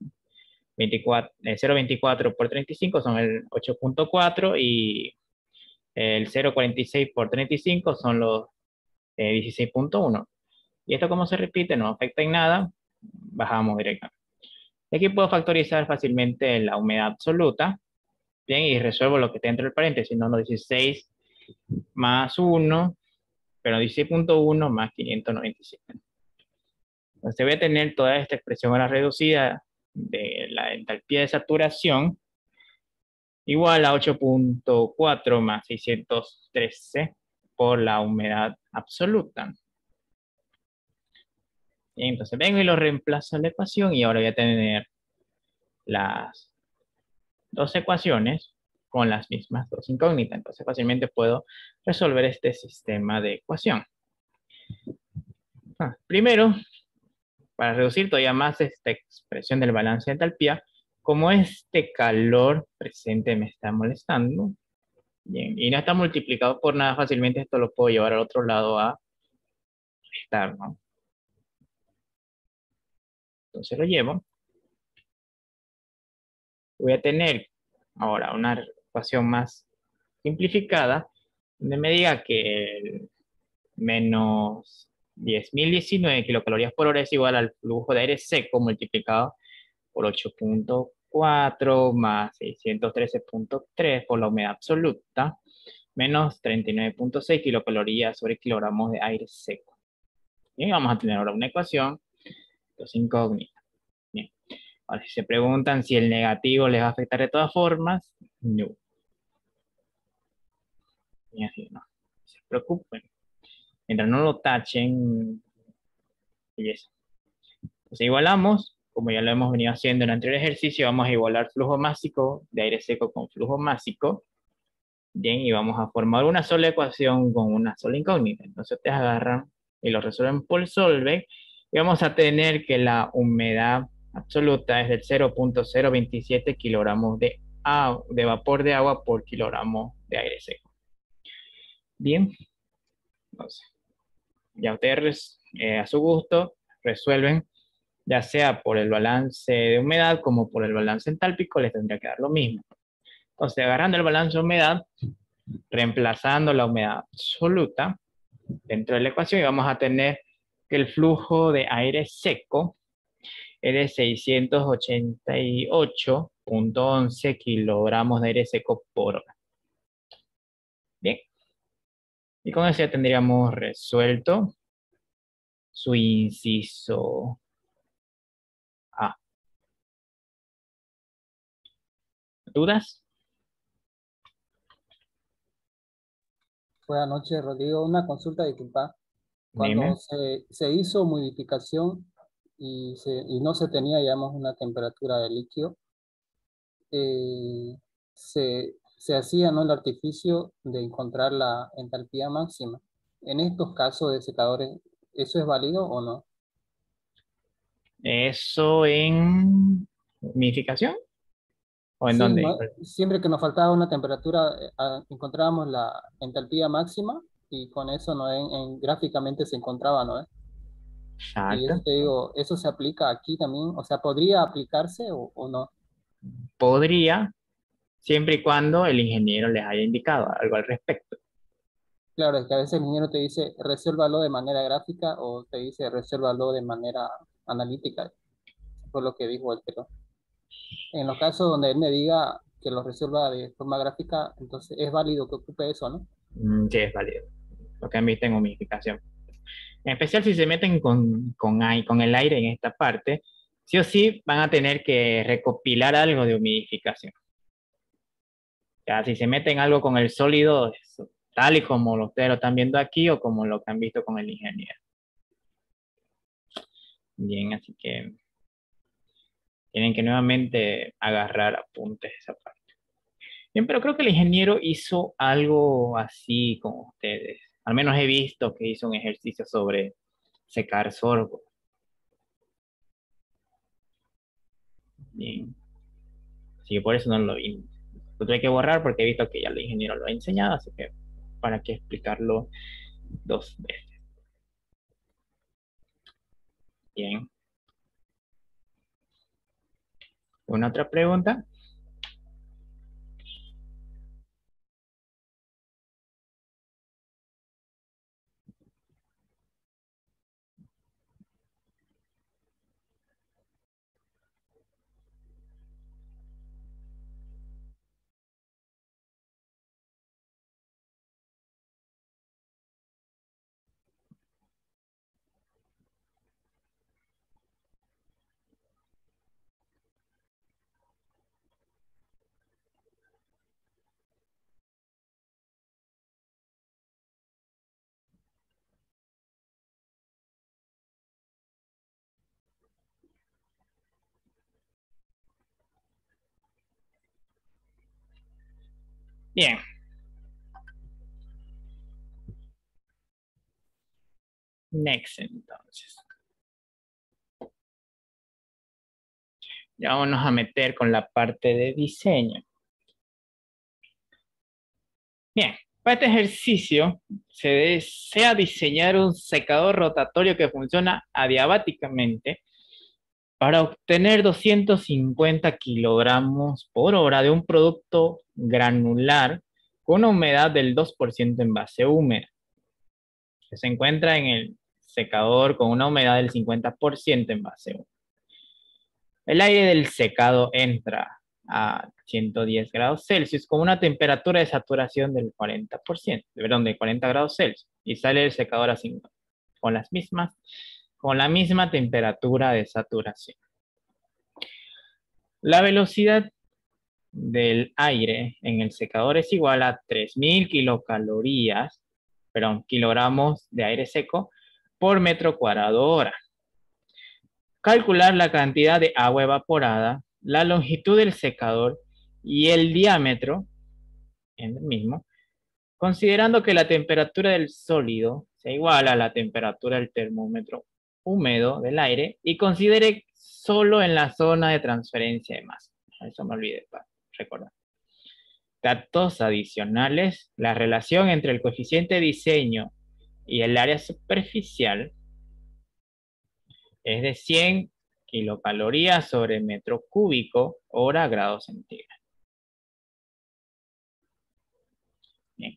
0,24 por 35 son el 8.4 y el 0,46 por 35 son los 16.1. Y esto, como se repite, no afecta en nada, bajamos directamente. Aquí puedo factorizar fácilmente la humedad absoluta, bien, y resuelvo lo que está dentro del paréntesis, no, 16 más 1, pero 16.1 más 597. Entonces voy a tener toda esta expresión ahora reducida de la entalpía de saturación igual a 8.4 más 613 por la humedad absoluta. Y entonces vengo y lo reemplazo en la ecuación y ahora voy a tener las dos ecuaciones con las mismas dos incógnitas. Entonces fácilmente puedo resolver este sistema de ecuación. Primero, para reducir todavía más esta expresión del balance de entalpía, como este calor presente me está molestando, bien, y no está multiplicado por nada, fácilmente esto lo puedo llevar al otro lado a restar, ¿no? Entonces lo llevo. Voy a tener ahora una ecuación más simplificada, donde me diga que el menos 10.019 kilocalorías por hora es igual al flujo de aire seco multiplicado por 8.4 más 613.3 por la humedad absoluta, menos 39.6 kilocalorías sobre kilogramos de aire seco. Bien, vamos a tener ahora una ecuación, dos incógnitas. Bien. Ahora, si se preguntan si el negativo les va a afectar de todas formas, no. Y así, no se preocupen. Mientras no lo tachen, belleza. Entonces igualamos, como ya lo hemos venido haciendo en el anterior ejercicio, vamos a igualar flujo másico de aire seco con flujo másico. Bien, y vamos a formar una sola ecuación con una sola incógnita. Entonces ustedes agarran y lo resuelven por solve y vamos a tener que la humedad absoluta es del 0.027 kilogramos de vapor de agua por kilogramo de aire seco. Bien, entonces ya ustedes a su gusto resuelven, ya sea por el balance de humedad como por el balance entálpico, les tendría que dar lo mismo. Entonces, agarrando el balance de humedad, Reemplazando la humedad absoluta dentro de la ecuación y vamos a tener que el flujo de aire seco es de 688,11 kilogramos de aire seco por hora. Bien, y con eso ya tendríamos resuelto su inciso A. ¿Dudas? Buenas noches, Rodrigo. Una consulta, disculpa. Cuando Dime. se hizo modificación y no se tenía, digamos, una temperatura de líquido, se hacía, ¿no?, el artificio de encontrar la entalpía máxima. En estos casos de secadores, ¿eso es válido o no? ¿Eso en humidificación? ¿O en Sí, dónde? ¿no? Siempre que nos faltaba una temperatura, encontrábamos la entalpía máxima y con eso, ¿no?, gráficamente se encontraba, ¿no? Y eso Exacto. te digo, ¿eso se aplica aquí también? O sea, ¿podría aplicarse o no? Podría, siempre y cuando el ingeniero les haya indicado algo al respecto. Claro, es que a veces el ingeniero te dice resuélvalo de manera gráfica o te dice resuélvalo de manera analítica, por lo que dijo él, pero en los casos donde él me diga que lo resuelva de forma gráfica, entonces es válido que ocupe eso, ¿no? Sí, es válido. Lo que han visto en humidificación. En especial si se meten con el aire en esta parte, sí o sí van a tener que recopilar algo de humidificación. Ya, si se meten algo con el sólido, tal y como ustedes lo están viendo aquí o como lo que han visto con el ingeniero. Bien, así que tienen que nuevamente agarrar apuntes de esa parte. Bien, pero creo que el ingeniero hizo algo así con ustedes. Al menos he visto que hizo un ejercicio sobre secar sorgo. Bien, así que por eso no lo vi. Lo tuve que borrar porque he visto que ya el ingeniero lo ha enseñado, así que para qué explicarlo dos veces. Bien. ¿Una otra pregunta? Bien. Next, entonces. Ya vámonos a meter con la parte de diseño. Bien, para este ejercicio se desea diseñar un secador rotatorio que funciona adiabáticamente para obtener 250 kilogramos por hora de un producto granular con una humedad del 2% en base húmeda, que se encuentra en el secador con una humedad del 50% en base húmeda. El aire del secado entra a 110 grados Celsius con una temperatura de saturación del 40%, perdón, de 40 grados Celsius, y sale del secador a 50, con la misma temperatura de saturación. La velocidad del aire en el secador es igual a 3000 kilogramos de aire seco por metro cuadrado hora. Calcular la cantidad de agua evaporada, la longitud del secador y el diámetro en el mismo, considerando que la temperatura del sólido sea igual a la temperatura del termómetro húmedo del aire y considere solo en la zona de transferencia de masa. Eso me olvidé para recordar. Datos adicionales, la relación entre el coeficiente de diseño y el área superficial es de 100 kilocalorías sobre metro cúbico hora grado centígrado. Bien,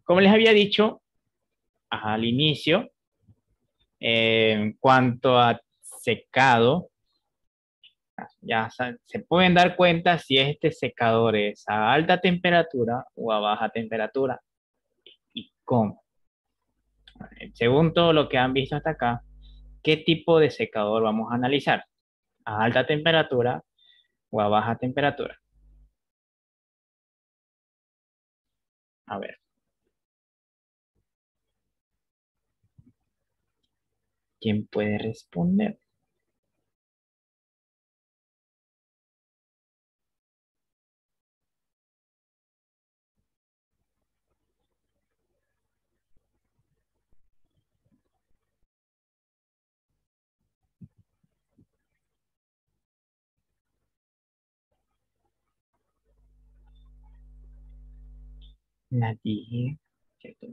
Como les había dicho al inicio, en cuanto a secado, ya se pueden dar cuenta si este secador es a alta temperatura o a baja temperatura y cómo. Según todo lo que han visto hasta acá, ¿qué tipo de secador vamos a analizar? ¿A alta temperatura o a baja temperatura? A ver. ¿Quién puede responder? Nadie. ¿Cierto?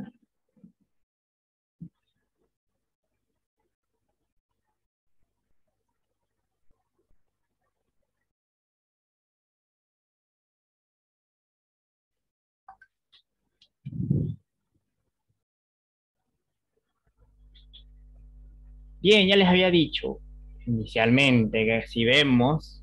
Bien, ya les había dicho inicialmente que si vemos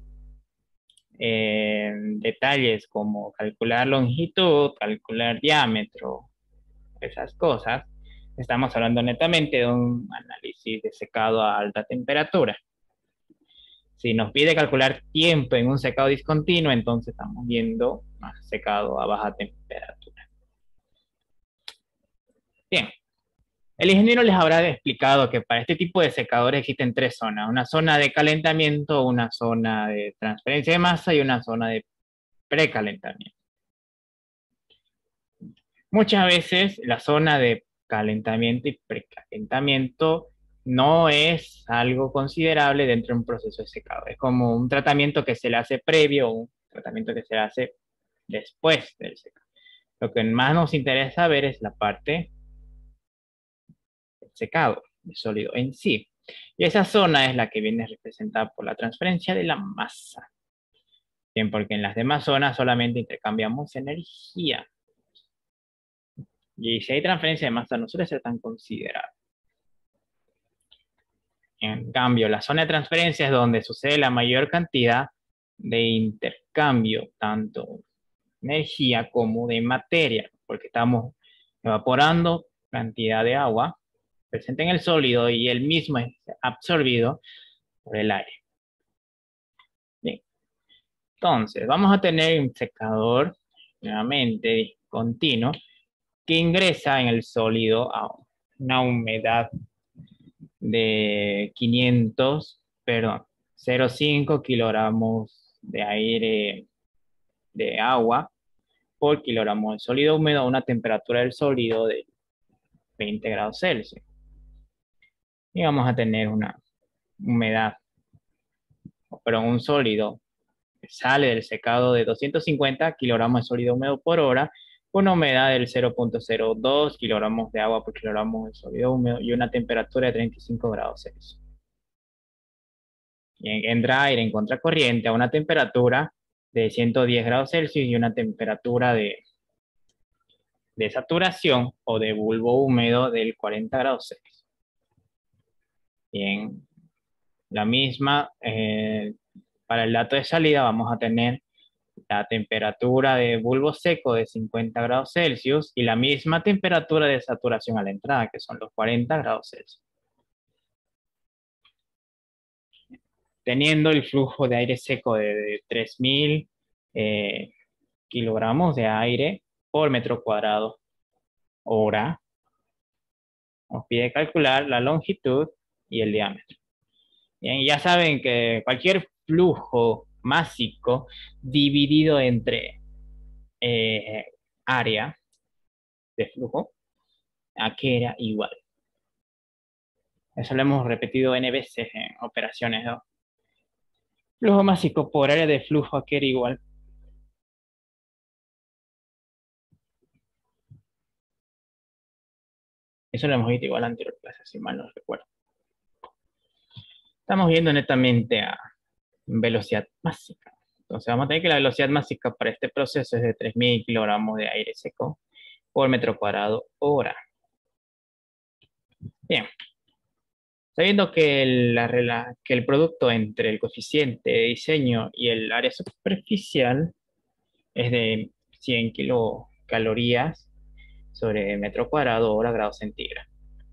detalles como calcular longitud, calcular diámetro, esas cosas, estamos hablando netamente de un análisis de secado a alta temperatura. Si nos pide calcular tiempo en un secado discontinuo, entonces estamos viendo más secado a baja temperatura. Bien, el ingeniero les habrá explicado que para este tipo de secadores existen tres zonas: una zona de calentamiento, una zona de transferencia de masa y una zona de precalentamiento. Muchas veces la zona de calentamiento y precalentamiento no es algo considerable dentro de un proceso de secado. Es como un tratamiento que se le hace previo o un tratamiento que se le hace después del secado. Lo que más nos interesa ver es la parte del secado, del sólido en sí. Y esa zona es la que viene representada por la transferencia de la masa. Bien, porque en las demás zonas solamente intercambiamos energía. Y si hay transferencia de masa, no suele ser tan considerable. En cambio, la zona de transferencia es donde sucede la mayor cantidad de intercambio, tanto de energía como de materia, porque estamos evaporando cantidad de agua presente en el sólido y el mismo es absorbido por el aire. Bien. Entonces, vamos a tener un secador nuevamente continuo que ingresa en el sólido a una humedad de 0,5 kilogramos de aire de agua por kilogramo de sólido húmedo a una temperatura del sólido de 20 grados Celsius. Y vamos a tener una humedad, pero un sólido que sale del secado de 250 kilogramos de sólido húmedo por hora, con una humedad del 0,02 kilogramos de agua por kilogramo de sólido húmedo y una temperatura de 35 grados Celsius. Y en dry aire en contracorriente a una temperatura de 110 grados Celsius y una temperatura de saturación o de bulbo húmedo del 40 grados Celsius. Bien, la misma, para el dato de salida vamos a tener la temperatura de bulbo seco de 50 grados Celsius y la misma temperatura de saturación a la entrada, que son los 40 grados Celsius. Teniendo el flujo de aire seco de 3000 kilogramos de aire por metro cuadrado hora, nos pide calcular la longitud y el diámetro. Bien, ya saben que cualquier flujo másico dividido entre área de flujo, aquí era igual. Eso lo hemos repetido n veces en operaciones, ¿no? Flujo másico por área de flujo, aquí era igual. Eso lo hemos visto igual en la anterior clase, si mal no recuerdo. Estamos viendo netamente a velocidad másica. Entonces vamos a tener que la velocidad másica para este proceso es de 3000 kilogramos de aire seco por metro cuadrado hora. Bien. Sabiendo que que el producto entre el coeficiente de diseño y el área superficial es de 100 kilocalorías sobre metro cuadrado hora grado centígrado.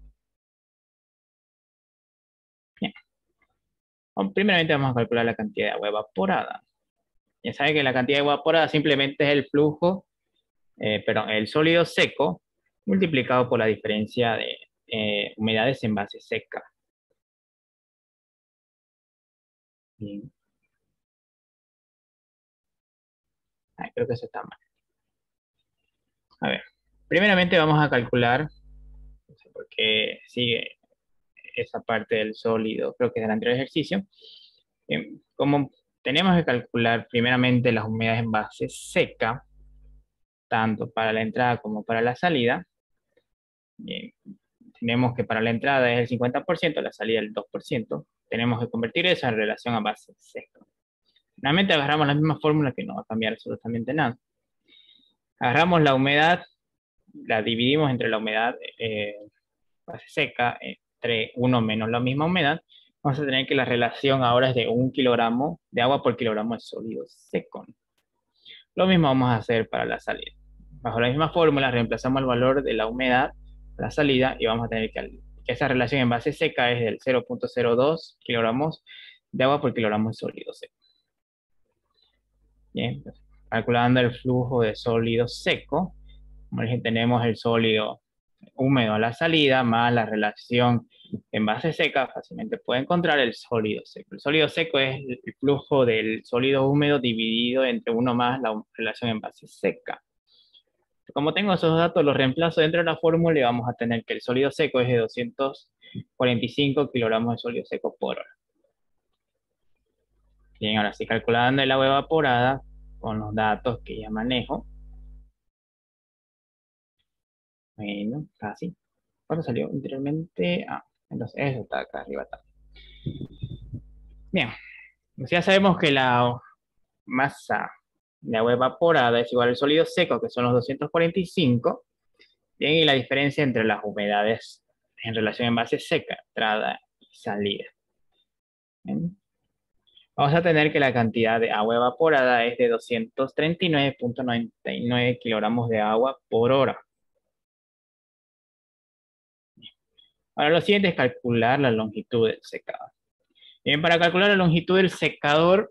Bien. Primeramente vamos a calcular la cantidad de agua evaporada. Ya saben que la cantidad de agua evaporada simplemente es el flujo, perdón, el sólido seco multiplicado por la diferencia de humedades en base seca. Bien. Ay, creo que eso está mal. A ver, primeramente vamos a calcular, no sé por qué sigue esa parte del sólido, creo que es del anterior ejercicio. Bien, como tenemos que calcular primeramente las humedades en base seca, tanto para la entrada como para la salida. Bien, tenemos que para la entrada es el 50%, la salida el 2%. Tenemos que convertir eso en relación a base seca. Finalmente agarramos la misma fórmula que no va a cambiar absolutamente nada. Agarramos la humedad, la dividimos entre la humedad base seca, entre 1 menos la misma humedad. Vamos a tener que la relación ahora es de 1 kilogramo de agua por kilogramo de sólido seco. Lo mismo vamos a hacer para la salida. Bajo la misma fórmula reemplazamos el valor de la humedad a la salida y vamos a tener que esa relación en base seca es del 0.02 kilogramos de agua por kilogramo de sólido seco. Bien, pues, calculando el flujo de sólido seco, como dije, tenemos el sólido húmedo a la salida más la relación en base seca, fácilmente puede encontrar el sólido seco. El sólido seco es el flujo del sólido húmedo dividido entre uno más la relación en base seca. Como tengo esos datos, los reemplazo dentro de la fórmula y vamos a tener que el sólido seco es de 245 kilogramos de sólido seco por hora. Bien, ahora sí, calculando el agua evaporada con los datos que ya manejo. Bueno, casi. ¿Cuánto salió anteriormente? Ah, entonces eso está acá arriba. Está. Bien, pues ya sabemos que la masa de agua evaporada es igual al sólido seco, que son los 245. Bien, y la diferencia entre las humedades en relación en base seca, entrada y salida. Bien. Vamos a tener que la cantidad de agua evaporada es de 239.99 kilogramos de agua por hora. Ahora lo siguiente es calcular la longitud del secador. Bien, para calcular la longitud del secador,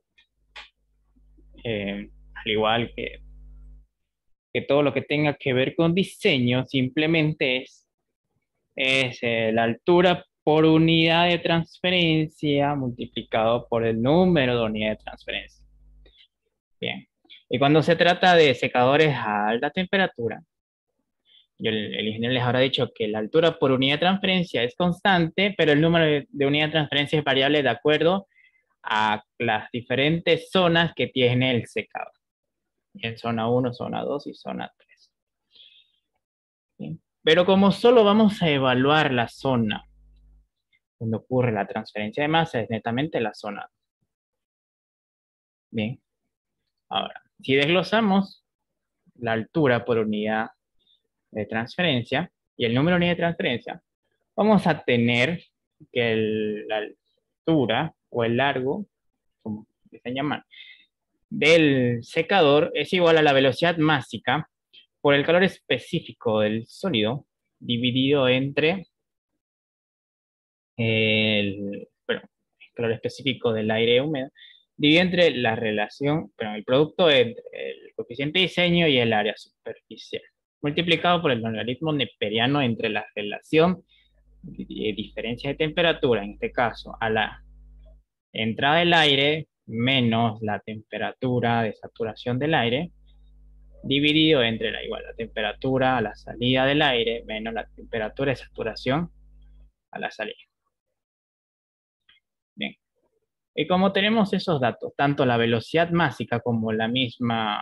al igual que todo lo que tenga que ver con diseño, simplemente es la altura por unidad de transferencia multiplicado por el número de unidades de transferencia. Bien. Y cuando se trata de secadores a alta temperatura, el ingeniero les habrá dicho que la altura por unidad de transferencia es constante, pero el número de unidades de transferencia es variable de acuerdo a las diferentes zonas que tiene el secador. En zona 1, zona 2 y zona 3. Bien. Pero como solo vamos a evaluar la zona donde ocurre la transferencia de masa, es netamente la zona. Bien. Ahora, si desglosamos la altura por unidad de transferencia y el número de unidad de transferencia, vamos a tener que la altura o el largo, como se llama, del secador es igual a la velocidad másica por el calor específico del sólido dividido entre el calor específico del aire húmedo, dividido entre la relación, el producto entre el coeficiente de diseño y el área superficial, multiplicado por el logaritmo neperiano entre la relación de diferencia de temperatura, en este caso, a la entrada del aire menos la temperatura de saturación del aire, dividido entre la temperatura a la salida del aire menos la temperatura de saturación a la salida. Bien. Y como tenemos esos datos, tanto la velocidad másica como la misma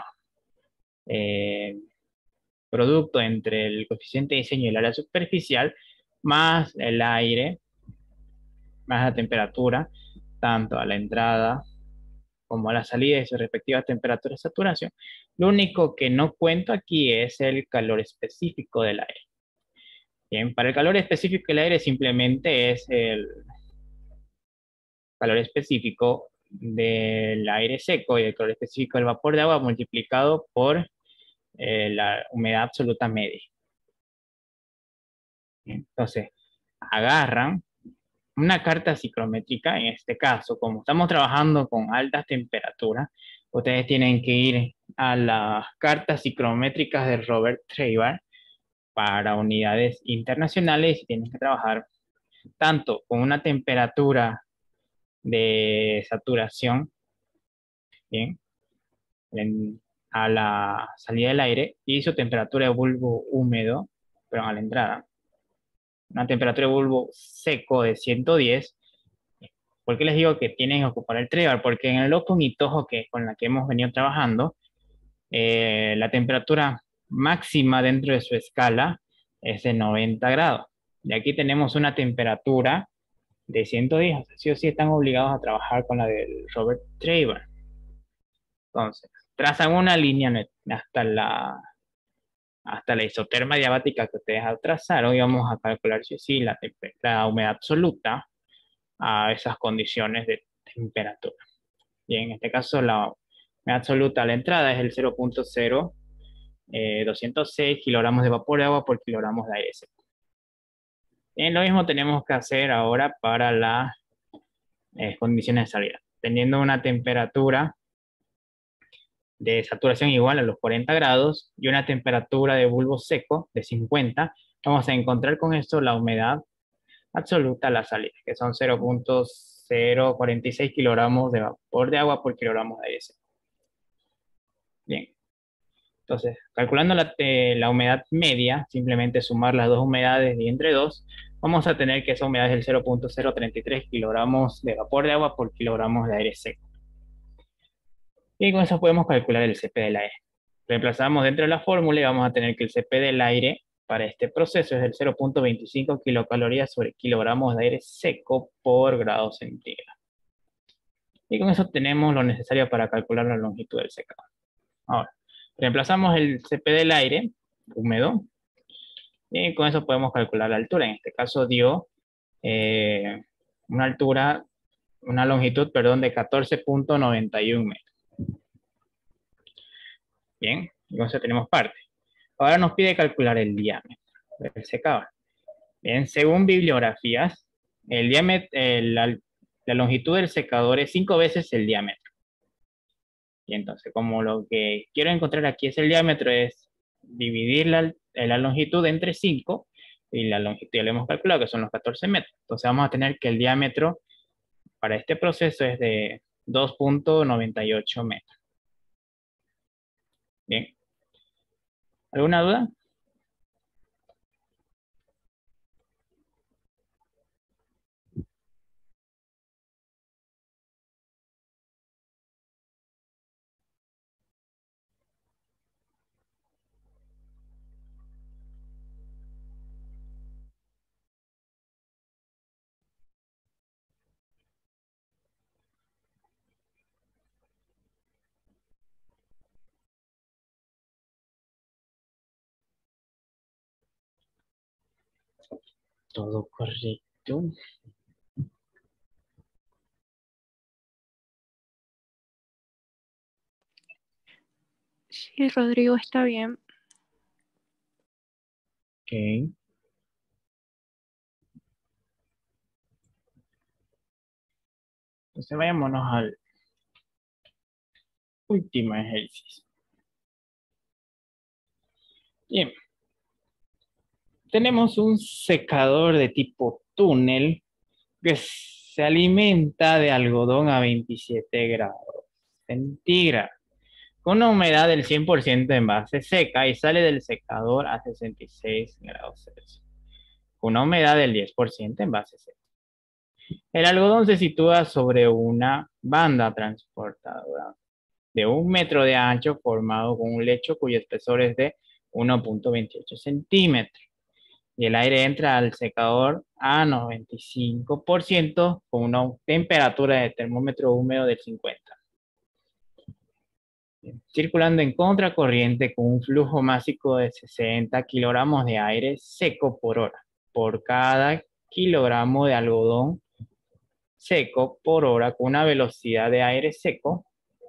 producto entre el coeficiente de diseño y el área superficial, más el aire, más la temperatura, tanto a la entrada como a la salida de su respectiva temperatura de saturación. Lo único que no cuento aquí es el calor específico del aire. Bien, para el calor específico del aire simplemente es el calor específico del aire seco y el calor específico del vapor de agua multiplicado por la humedad absoluta media. Entonces, agarran una carta psicométrica, en este caso, como estamos trabajando con altas temperaturas, ustedes tienen que ir a las cartas psicométricas de Robert Treyvaud para unidades internacionales y tienen que trabajar tanto con una temperatura de saturación, ¿bien? A la salida del aire y su temperatura de bulbo húmedo, pero a la entrada. Una temperatura de bulbo seco de 110. ¿Por qué les digo que tienen que ocupar el Treyvaud? Porque en el Open y Toho, que con la que hemos venido trabajando, la temperatura máxima dentro de su escala es de 90 grados. Y aquí tenemos una temperatura de 110. O sea, sí o sí están obligados a trabajar con la del Robert Treyvaud. Entonces, trazan una línea hasta la isoterma diabática que ustedes trazaron y vamos a calcular si o sí la humedad absoluta a esas condiciones de temperatura. Y en este caso la humedad absoluta a la entrada es el 0.0206 kilogramos de vapor de agua por kilogramos de aire seco. Bien, lo mismo tenemos que hacer ahora para las condiciones de salida. Teniendo una temperatura de saturación igual a los 40 grados y una temperatura de bulbo seco de 50, vamos a encontrar con esto la humedad absoluta a la salida, que son 0.046 kilogramos de vapor de agua por kilogramos de aire seco. Bien, entonces, calculando la humedad media, simplemente sumar las dos humedades y entre dos, vamos a tener que esa humedad es el 0.033 kilogramos de vapor de agua por kilogramos de aire seco. Y con eso podemos calcular el CP del aire. Reemplazamos dentro de la fórmula y vamos a tener que el CP del aire para este proceso es el 0.25 kilocalorías sobre kilogramos de aire seco por grado centígrado. Y con eso tenemos lo necesario para calcular la longitud del secado. Ahora, reemplazamos el CP del aire húmedo y con eso podemos calcular la altura. En este caso dio una longitud, perdón, de 14.91 metros. Bien, entonces tenemos parte. Ahora nos pide calcular el diámetro del secador. Bien, según bibliografías, el diámetro, la longitud del secador es 5 veces el diámetro. Y entonces, como lo que quiero encontrar aquí es el diámetro, es dividir la longitud entre 5 y la longitud ya lo hemos calculado que son los 14 metros. Entonces vamos a tener que el diámetro para este proceso es de 2.98 metros. Bien. ¿Alguna duda? Todo correcto. Sí, Rodrigo, está bien. Ok. Entonces vayámonos al último ejercicio. Bien. Tenemos un secador de tipo túnel que se alimenta de algodón a 27 grados centígrados, con una humedad del 100% en base seca y sale del secador a 66 grados Celsius, con una humedad del 10% en base seca. El algodón se sitúa sobre una banda transportadora de 1 metro de ancho formado con un lecho cuyo espesor es de 1.28 centímetros. Y el aire entra al secador a 95% con una temperatura de termómetro húmedo del 50. Circulando en contracorriente con un flujo másico de 60 kilogramos de aire seco por hora. Por cada kilogramo de algodón seco por hora con una velocidad de aire seco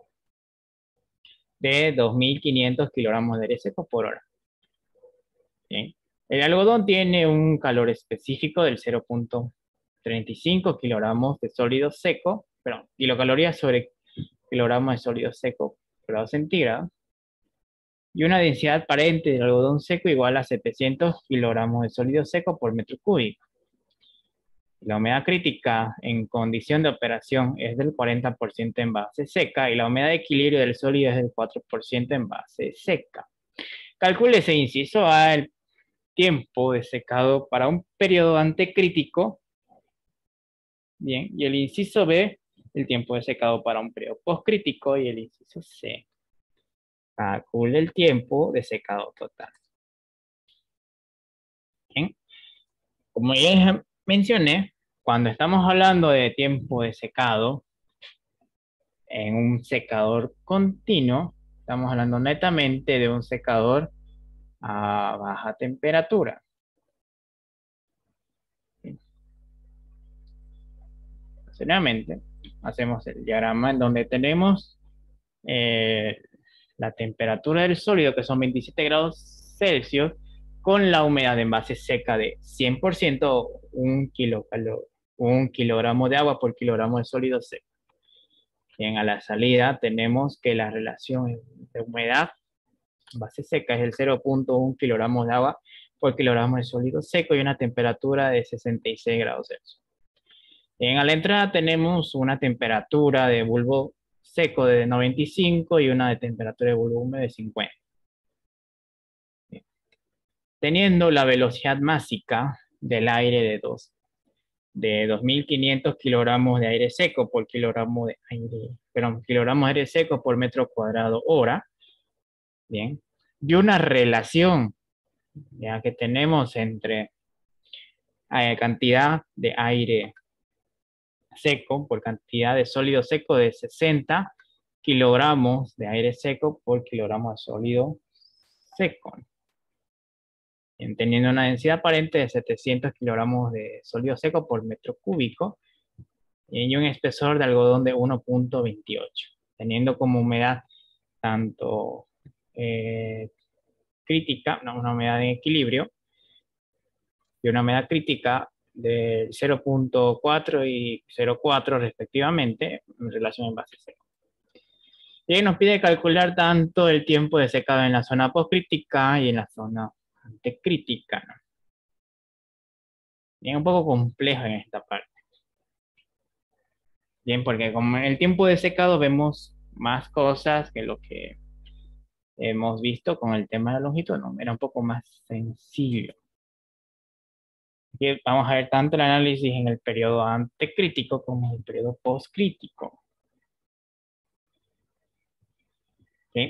de 2.500 kilogramos de aire seco por hora. Bien. El algodón tiene un calor específico del 0.35 kilogramos de sólido seco, perdón, kilocalorías sobre kilogramos de sólido seco por grado centígrado, y una densidad aparente del algodón seco igual a 700 kilogramos de sólido seco por metro cúbico. La humedad crítica en condición de operación es del 40% en base seca y la humedad de equilibrio del sólido es del 4% en base seca. Calcule ese inciso A, el tiempo de secado para un periodo antecrítico. Bien, y el inciso B, el tiempo de secado para un periodo postcrítico, y el inciso C, calcule el tiempo de secado total. Bien, como ya mencioné, cuando estamos hablando de tiempo de secado en un secador continuo, estamos hablando netamente de un secador a baja temperatura. Nuevamente, hacemos el diagrama en donde tenemos la temperatura del sólido, que son 27 grados Celsius, con la humedad en base seca de 100%, un kilogramo de agua por kilogramo de sólido seco. Bien, a la salida tenemos que la relación de humedad en base seca es el 0.1 kilogramos de agua por kilogramo de sólido seco y una temperatura de 66 grados Celsius. Bien, a la entrada tenemos una temperatura de bulbo seco de 95 y una de temperatura de bulbo húmedo de 50. Bien. Teniendo la velocidad másica del aire de 2.500 kilogramos de aire seco por kilogramo de aire seco por metro cuadrado hora. Bien. Y una relación ya que tenemos entre cantidad de aire seco por cantidad de sólido seco de 60 kilogramos de aire seco por kilogramo de sólido seco. Teniendo una densidad aparente de 700 kilogramos de sólido seco por metro cúbico y un espesor de algodón de 1.28, teniendo como humedad tanto crítica, una humedad en equilibrio, y una humedad crítica de 0.4 y 0.4 respectivamente en relación a envase seco. Y nos pide calcular tanto el tiempo de secado en la zona postcrítica y en la zona antecrítica, ¿no? Bien, un poco complejo en esta parte. Bien, porque como en el tiempo de secado vemos más cosas que lo que hemos visto con el tema de la longitud, ¿no? Era un poco más sencillo. Aquí vamos a ver tanto el análisis en el periodo antecrítico como en el periodo postcrítico. ¿Sí?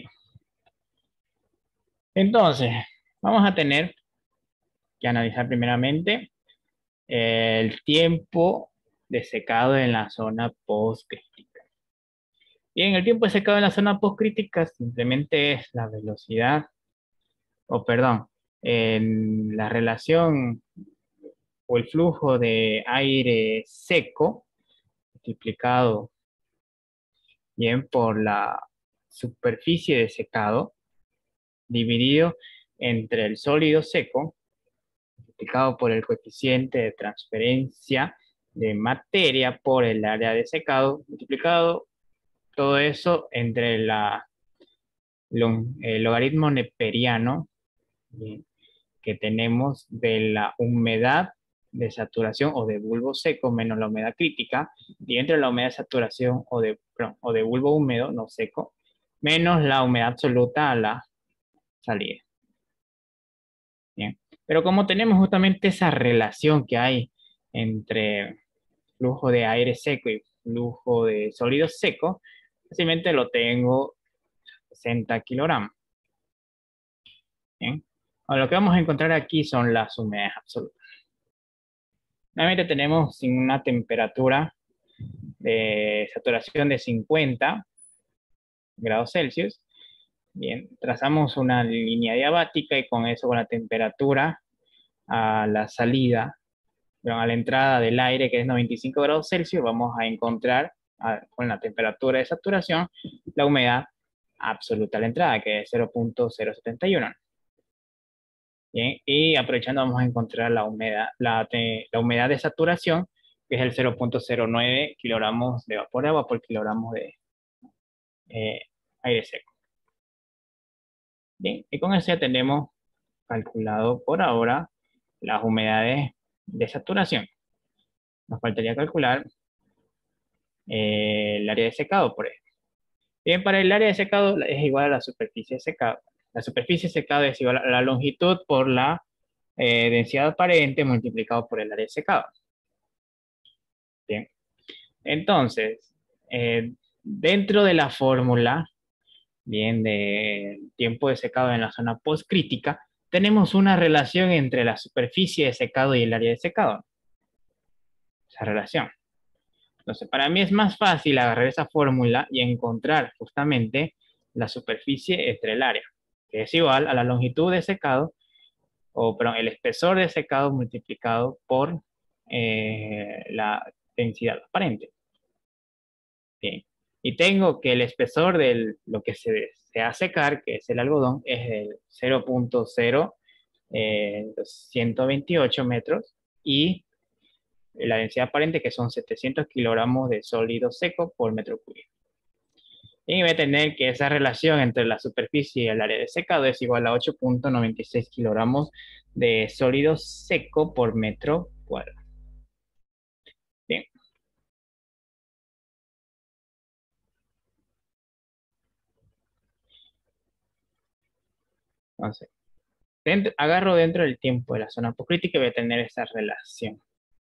Entonces, vamos a tener que analizar primeramente el tiempo de secado en la zona postcrítica. Bien, el tiempo de secado en la zona postcrítica simplemente es la velocidad, en la relación o el flujo de aire seco multiplicado bien por la superficie de secado dividido entre el sólido seco multiplicado por el coeficiente de transferencia de materia por el área de secado multiplicado todo eso entre el logaritmo neperiano que tenemos de la humedad de saturación o de bulbo seco menos la humedad crítica, y entre la humedad de saturación o de bulbo húmedo, no seco, menos la humedad absoluta a la salida. Bien. Pero como tenemos justamente esa relación que hay entre flujo de aire seco y flujo de sólido seco, simplemente lo tengo 60 kilogramos. Bien. Ahora, lo que vamos a encontrar aquí son las humedades absolutas. Nuevamente tenemos una temperatura de saturación de 50 grados Celsius Bien, trazamos una línea diabática y con eso, con la temperatura a la salida, bueno, a la entrada del aire, que es 95 grados Celsius, vamos a encontrar con la temperatura de saturación la humedad absoluta a la entrada, que es 0.071. Bien, y aprovechando vamos a encontrar la humedad, la humedad de saturación, que es el 0.09 kilogramos de vapor de agua por kilogramos de eh, aire seco. Bien, y con eso ya tenemos calculado por ahora las humedades de saturación. Nos faltaría calcular el área de secado, por ejemplo. Bien, para el área de secado es igual a la superficie de secado. La superficie de secado es igual a la longitud por la densidad aparente multiplicado por el área de secado. Bien, entonces, dentro de la fórmula, bien, de tiempo de secado en la zona postcrítica, tenemos una relación entre la superficie de secado y el área de secado. Esa relación. Entonces, para mí es más fácil agarrar esa fórmula y encontrar justamente la superficie entre el área, que es igual a la longitud de secado, o perdón, el espesor de secado multiplicado por la densidad aparente. Bien. Y tengo que el espesor de lo que se desea secar, que es el algodón, es el 0.0128 metros, y la densidad aparente, que son 700 kilogramos de sólido seco por metro cúbico. Y voy a tener que esa relación entre la superficie y el área de secado es igual a 8.96 kilogramos de sólido seco por metro cuadrado. Bien. Entonces, agarro dentro del tiempo de la zona apocrítica y voy a tener esa relación,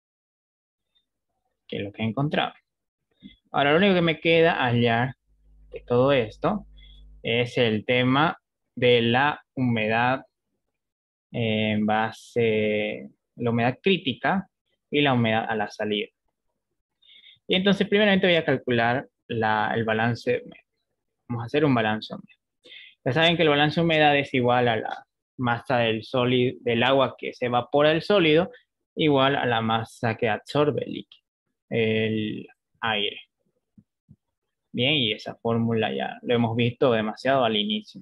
que es lo que he encontrado. Ahora, lo único que me queda hallar de todo esto es el tema de la humedad en base, la humedad crítica y la humedad a la salida. Y entonces, primeramente voy a calcular el balance. Vamos a hacer un balance humedad. Ya saben que el balance humedad es igual a la masa del agua que se evapora del sólido, igual a la masa que absorbe el aire. Bien, y esa fórmula ya lo hemos visto demasiado al inicio.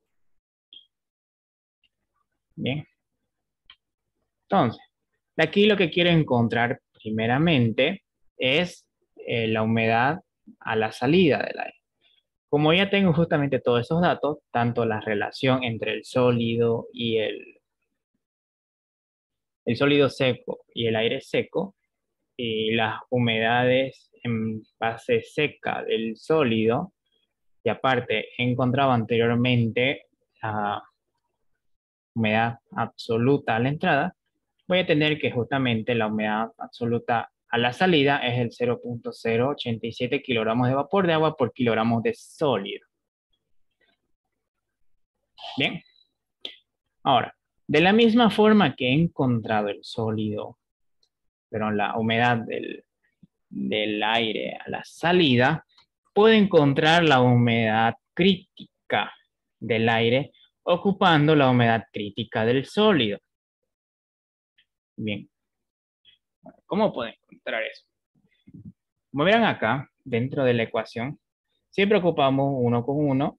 Bien. Entonces, de aquí lo que quiero encontrar primeramente es la humedad a la salida del aire. Como ya tengo justamente todos esos datos, tanto la relación entre el sólido y el sólido seco y el aire seco, y las humedades en base seca del sólido, y aparte he encontrado anteriormente la humedad absoluta a la entrada, voy a tener que justamente la humedad absoluta a la salida es el 0.087 kilogramos de vapor de agua por kilogramos de sólido. Bien. Ahora, de la misma forma que he encontrado el sólido, pero la humedad del aire a la salida, puedo encontrar la humedad crítica del aire ocupando la humedad crítica del sólido. Bien, ¿cómo puedo encontrar eso? Como verán acá, dentro de la ecuación, siempre ocupamos 1 con 1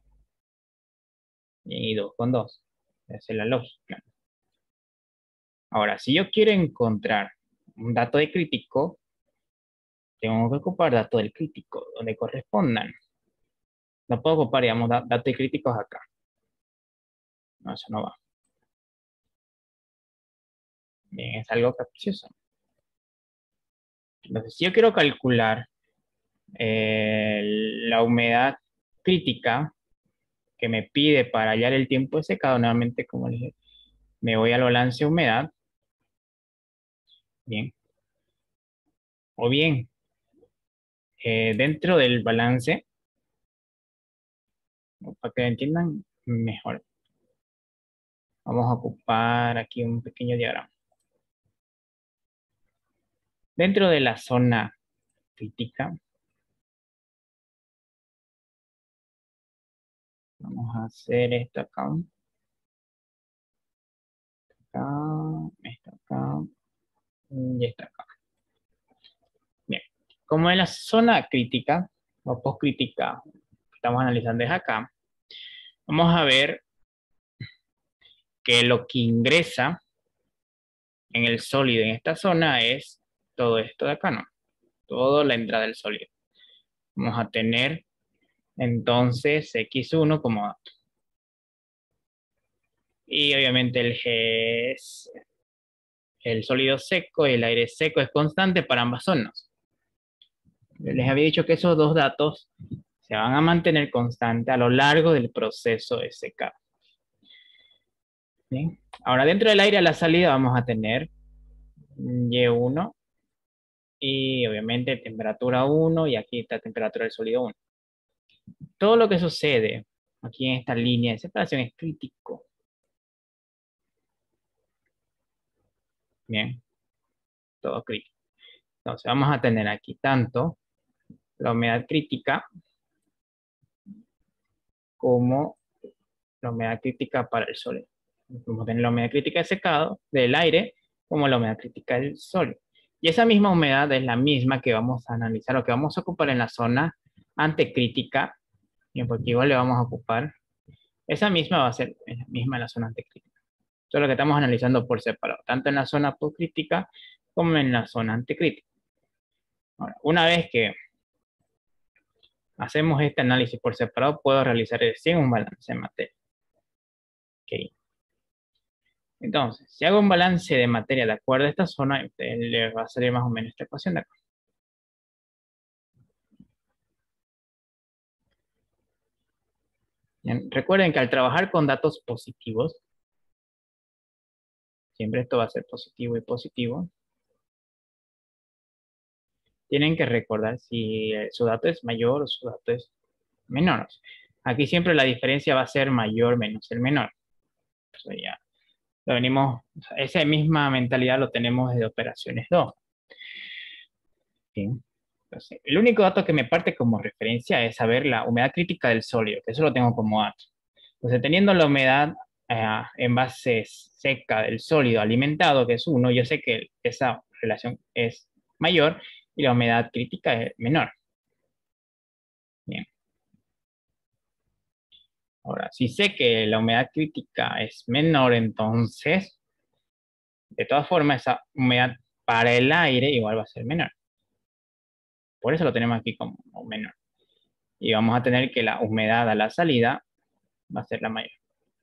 y 2 con 2. Esa es la lógica. Ahora, si yo quiero encontrar un dato de crítico, tengo que ocupar datos del crítico, donde correspondan. No puedo ocupar, digamos, datos de críticos acá. No, eso no va. Bien, es algo capcioso. Entonces, si yo quiero calcular la humedad crítica que me pide para hallar el tiempo de secado, nuevamente, como les dije, me voy al balance humedad. Bien. O bien, dentro del balance, para que entiendan mejor, vamos a ocupar aquí un pequeño diagrama. Dentro de la zona crítica, Vamos a hacer esto acá, esto acá, y esto acá. Bien, como en la zona crítica, o postcrítica, que estamos analizando es acá, vamos a ver que lo que ingresa en el sólido en esta zona es todo esto de acá, ¿no? Toda la entrada del sólido. Vamos a tener entonces X1 como dato. Y obviamente el G es el sólido seco y el aire seco es constante para ambas zonas. Yo les había dicho que esos dos datos se van a mantener constantes a lo largo del proceso de secado. Bien. Ahora dentro del aire a la salida vamos a tener Y1 y obviamente temperatura 1 y aquí está temperatura del sólido 1. Todo lo que sucede aquí en esta línea de separación es crítico. Bien, todo crítico. Entonces vamos a tener aquí tanto la humedad crítica como la humedad crítica para el sólido. Vamos a tener la humedad crítica de secado del aire como la humedad crítica del sólido. Y esa misma humedad es la misma que vamos a analizar o que vamos a ocupar en la zona antecrítica, porque igual le vamos a ocupar. Esa misma va a ser la misma en la zona antecrítica. Esto es lo que estamos analizando por separado, tanto en la zona postcrítica como en la zona antecrítica. Ahora, una vez que hacemos este análisis por separado, puedo realizar recién un balance de materia. Okay. Entonces, si hago un balance de materia de acuerdo a esta zona, le va a salir más o menos esta ecuación de acá. Bien, recuerden que al trabajar con datos positivos, siempre esto va a ser positivo y positivo, tienen que recordar si su dato es mayor o su dato es menor. Aquí siempre la diferencia va a ser mayor menos el menor. O sea, ya lo venimos, esa misma mentalidad lo tenemos desde operaciones 2. Bien. Entonces, el único dato que me parte como referencia es saber la humedad crítica del sólido, que eso lo tengo como dato. Entonces, teniendo la humedad en base seca del sólido alimentado, que es 1, yo sé que esa relación es mayor y la humedad crítica es menor. Bien. Ahora, si sé que la humedad crítica es menor, entonces, de todas formas, esa humedad para el aire igual va a ser menor. Por eso lo tenemos aquí como menor. Y vamos a tener que la humedad a la salida va a ser la mayor.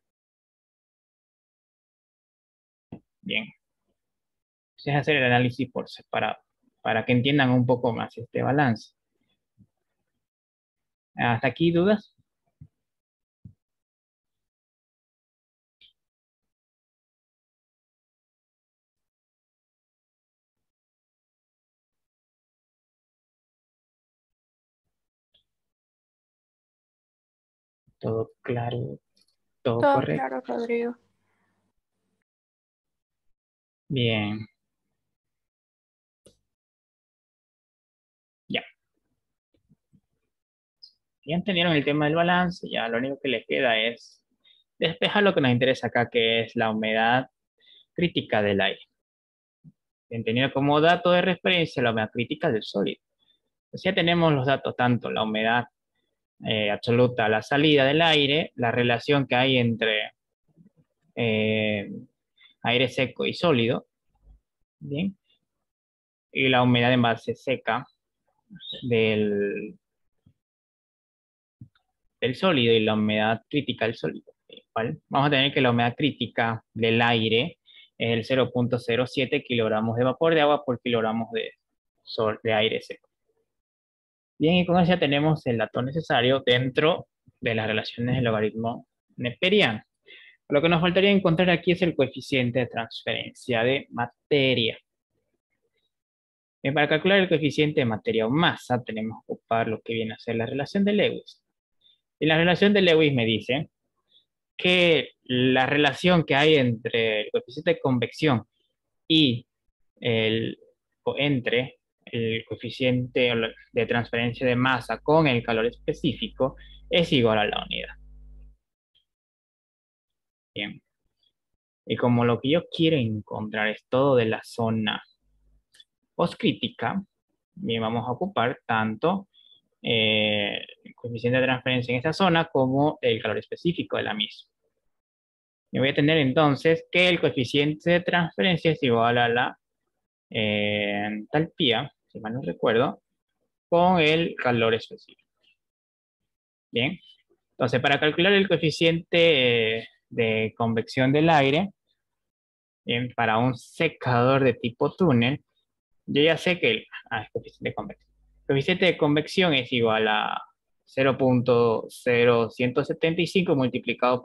Bien. Entonces, hacer el análisis por separado, para que entiendan un poco más este balance. ¿Hasta aquí dudas? ¿Todo claro? ¿Todo Todo correcto? claro, Rodrigo. Bien. Ya. Ya entendieron el tema del balance, ya lo único que les queda es despejar lo que nos interesa acá, que es la humedad crítica del aire. Entendido como dato de referencia la humedad crítica del sólido. Entonces ya tenemos los datos, tanto la humedad absoluta a la salida del aire, la relación que hay entre eh, aire seco y sólido, ¿bien? Y la humedad en base seca del, del sólido y la humedad crítica del sólido. ¿Vale? Vamos a tener que la humedad crítica del aire es el 0.07 kilogramos de vapor de agua por kilogramos de aire seco. Bien, y con eso ya tenemos el dato necesario dentro de las relaciones del logaritmo neperiano. Lo que nos faltaría encontrar aquí es el coeficiente de transferencia de materia. Bien, para calcular el coeficiente de materia o masa, tenemos que ocupar lo que viene a ser la relación de Lewis. Y la relación de Lewis me dice que la relación que hay entre el coeficiente de convección y entre el coeficiente de transferencia de masa con el calor específico es igual a la unidad. Bien. Y como lo que yo quiero encontrar es todo de la zona postcrítica, bien, vamos a ocupar tanto el coeficiente de transferencia en esta zona como el calor específico de la misma. Y voy a tener entonces que el coeficiente de transferencia es igual a la entalpía, si mal no recuerdo, con el calor específico. Bien, entonces para calcular el coeficiente de convección del aire, bien, para un secador de tipo túnel, yo ya sé que el coeficiente de convección. El coeficiente de convección es igual a 0.0175 multiplicado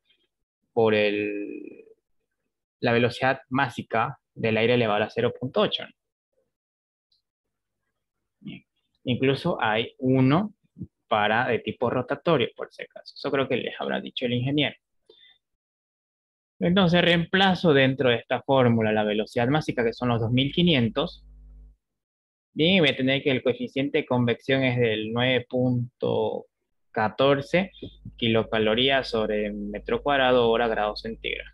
por la velocidad másica del aire elevado a 0.8. Bien. Incluso hay uno para de tipo rotatorio, por si acaso. Eso creo que les habrá dicho el ingeniero. Entonces reemplazo dentro de esta fórmula la velocidad másica, que son los 2500. Bien, y voy a tener que el coeficiente de convección es del 9.14 kilocalorías sobre metro cuadrado hora grados centígrados.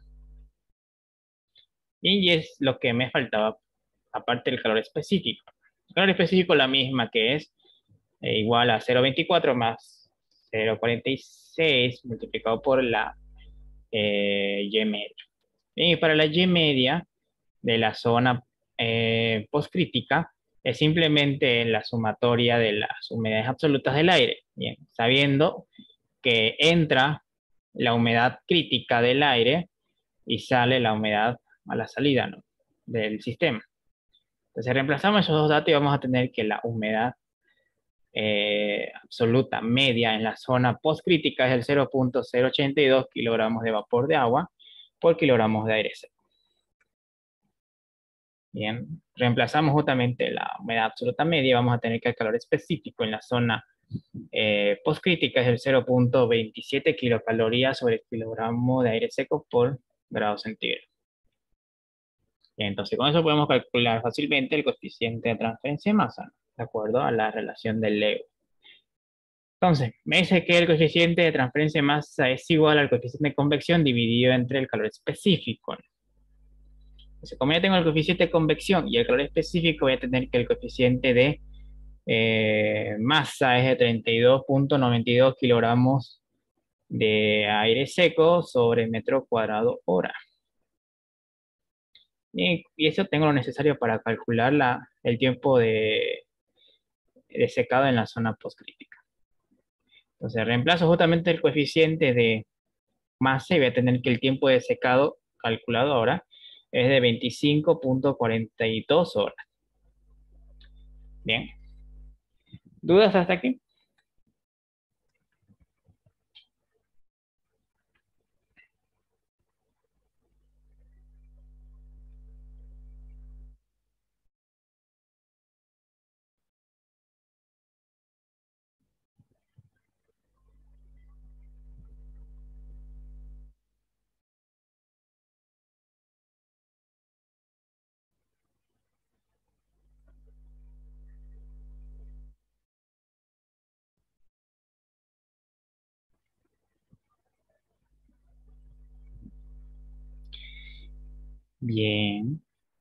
Y es lo que me faltaba, aparte del calor específico. El calor específico la misma que es igual a 0.24 más 0.46 multiplicado por la Y media. Y para la Y media de la zona postcrítica es simplemente la sumatoria de las humedades absolutas del aire. Bien, sabiendo que entra la humedad crítica del aire y sale la humedad a la salida, ¿no?, del sistema. Entonces reemplazamos esos dos datos y vamos a tener que la humedad absoluta media en la zona postcrítica es el 0.082 kilogramos de vapor de agua por kilogramos de aire seco. Bien, reemplazamos justamente la humedad absoluta media y vamos a tener que el calor específico en la zona postcrítica es el 0.27 kilocalorías sobre kilogramo de aire seco por grado centígrado. Bien, entonces con eso podemos calcular fácilmente el coeficiente de transferencia de masa, ¿no?, de acuerdo a la relación del Leo. Entonces, me dice que el coeficiente de transferencia de masa es igual al coeficiente de convección dividido entre el calor específico, ¿no? Entonces, como ya tengo el coeficiente de convección y el calor específico, voy a tener que el coeficiente de masa es de 32.92 kilogramos de aire seco sobre metro cuadrado hora. Y eso tengo lo necesario para calcular el tiempo de secado en la zona postcrítica. Entonces, reemplazo justamente el coeficiente de masa y voy a tener que el tiempo de secado calculado ahora es de 25.42 horas. Bien. ¿Dudas hasta aquí? Bien.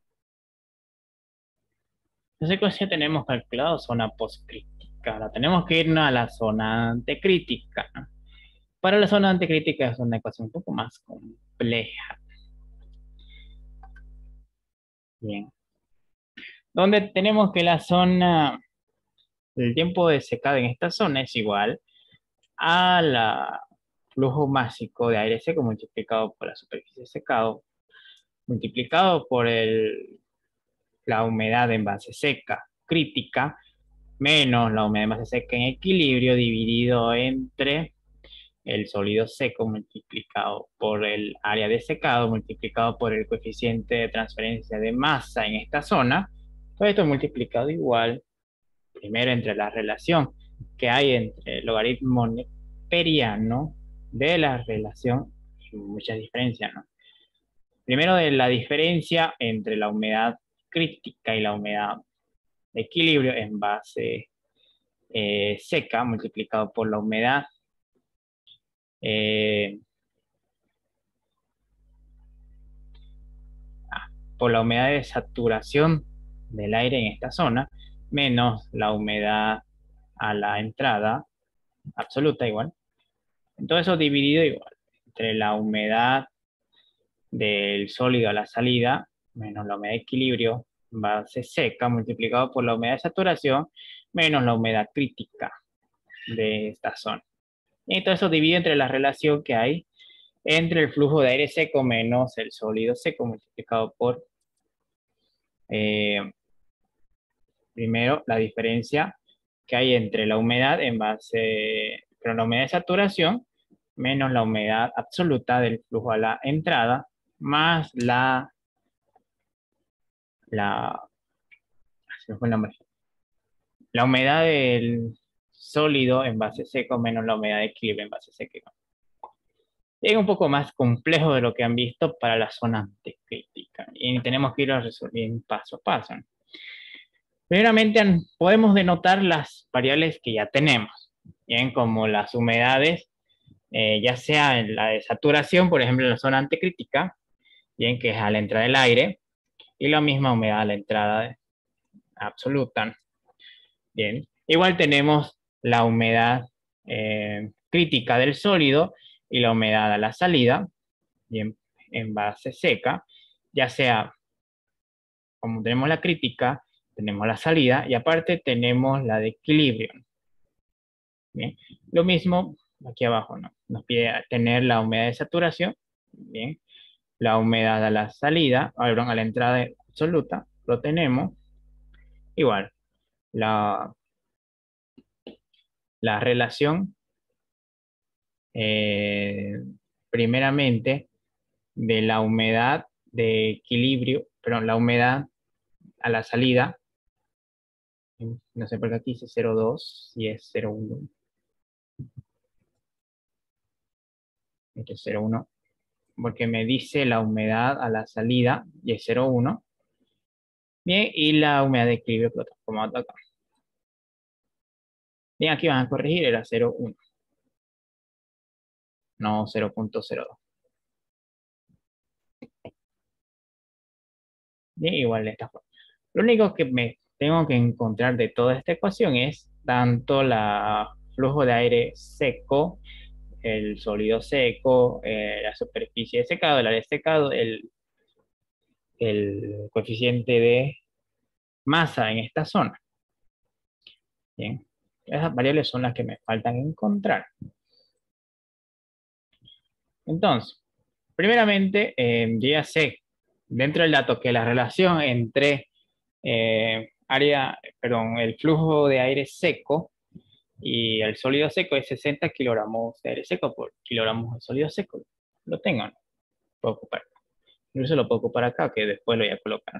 Entonces, pues ya tenemos calculado zona postcrítica. Ahora tenemos que irnos a la zona anticrítica, ¿no? Para la zona anticrítica es una ecuación un poco más compleja. Bien. Donde tenemos que la zona, el tiempo de secado en esta zona es igual a la flujo másico de aire seco multiplicado por la superficie de secado, multiplicado por la humedad en base seca crítica, menos la humedad en base seca en equilibrio, dividido entre el sólido seco multiplicado por el área de secado, multiplicado por el coeficiente de transferencia de masa en esta zona. Todo esto multiplicado igual, primero entre la relación que hay entre el logaritmo neperiano de la relación, y muchas diferencias, ¿no? Primero de la diferencia entre la humedad crítica y la humedad de equilibrio en base seca multiplicado por la humedad por la humedad de saturación del aire en esta zona, menos la humedad a la entrada absoluta igual. Todo eso dividido igual entre la humedad del sólido a la salida, menos la humedad de equilibrio, base seca, multiplicado por la humedad de saturación, menos la humedad crítica de esta zona. Y todo eso divide entre la relación que hay entre el flujo de aire seco menos el sólido seco, multiplicado por, primero, la diferencia que hay entre la humedad en base, pero la humedad de saturación, menos la humedad absoluta del flujo a la entrada, más se me fue el nombre. La humedad del sólido en base seco menos la humedad de equilibrio en base seco. Es un poco más complejo de lo que han visto para la zona anticrítica. Y tenemos que ir resolviendo paso a paso. Primeramente, podemos denotar las variables que ya tenemos, bien, como las humedades, ya sea en la de saturación, por ejemplo, en la zona anticrítica, bien, que es a la entrada del aire, y la misma humedad a la entrada absoluta. Bien, igual tenemos la humedad crítica del sólido y la humedad a la salida, bien, en base seca, ya sea, como tenemos la crítica, tenemos la salida y aparte tenemos la de equilibrio. Bien, lo mismo aquí abajo, ¿no? Nos pide tener la humedad de saturación, bien, la humedad a la salida, perdón, a la entrada absoluta, lo tenemos, igual, la relación, primeramente, de la humedad de equilibrio, perdón, la humedad a la salida, no sé por qué aquí dice 0,2 y es 0,1. Este es 0,1, porque me dice la humedad a la salida y es 0,1. Bien, y la humedad de equilibrio, como acá. Bien, aquí van a corregir, era 0,1, no 0,02. Bien, igual de esta forma. Lo único que me tengo que encontrar de toda esta ecuación es tanto la flujo de aire seco, el sólido seco, la superficie de secado, el área de secado, el coeficiente de masa en esta zona. Bien, esas variables son las que me faltan encontrar. Entonces, primeramente, yo ya sé dentro del dato que la relación entre el flujo de aire seco y el sólido seco es 60 kilogramos de aire seco por kilogramos de sólido seco. Lo tengo, ¿no? Puedo ocupar. Incluso lo puedo ocupar acá, que después lo voy a colocar.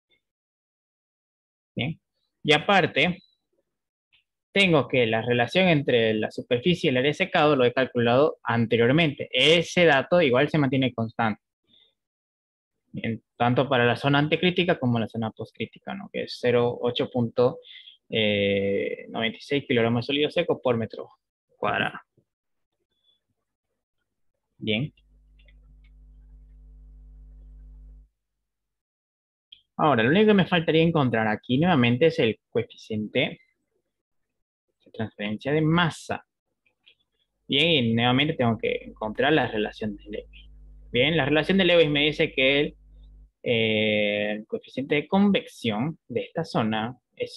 Bien. Y aparte, tengo que la relación entre la superficie y el área de secado lo he calculado anteriormente. Ese dato igual se mantiene constante. Bien, tanto para la zona anticrítica como la zona postcrítica, ¿no? Que es 0,8.96 kilogramos de sólido seco por metro cuadrado. Bien. Ahora, lo único que me faltaría encontrar aquí nuevamente es el coeficiente de transferencia de masa. Bien, y nuevamente tengo que encontrar la relación de Lewis. Bien, la relación de Lewis me dice que el coeficiente de convección de esta zona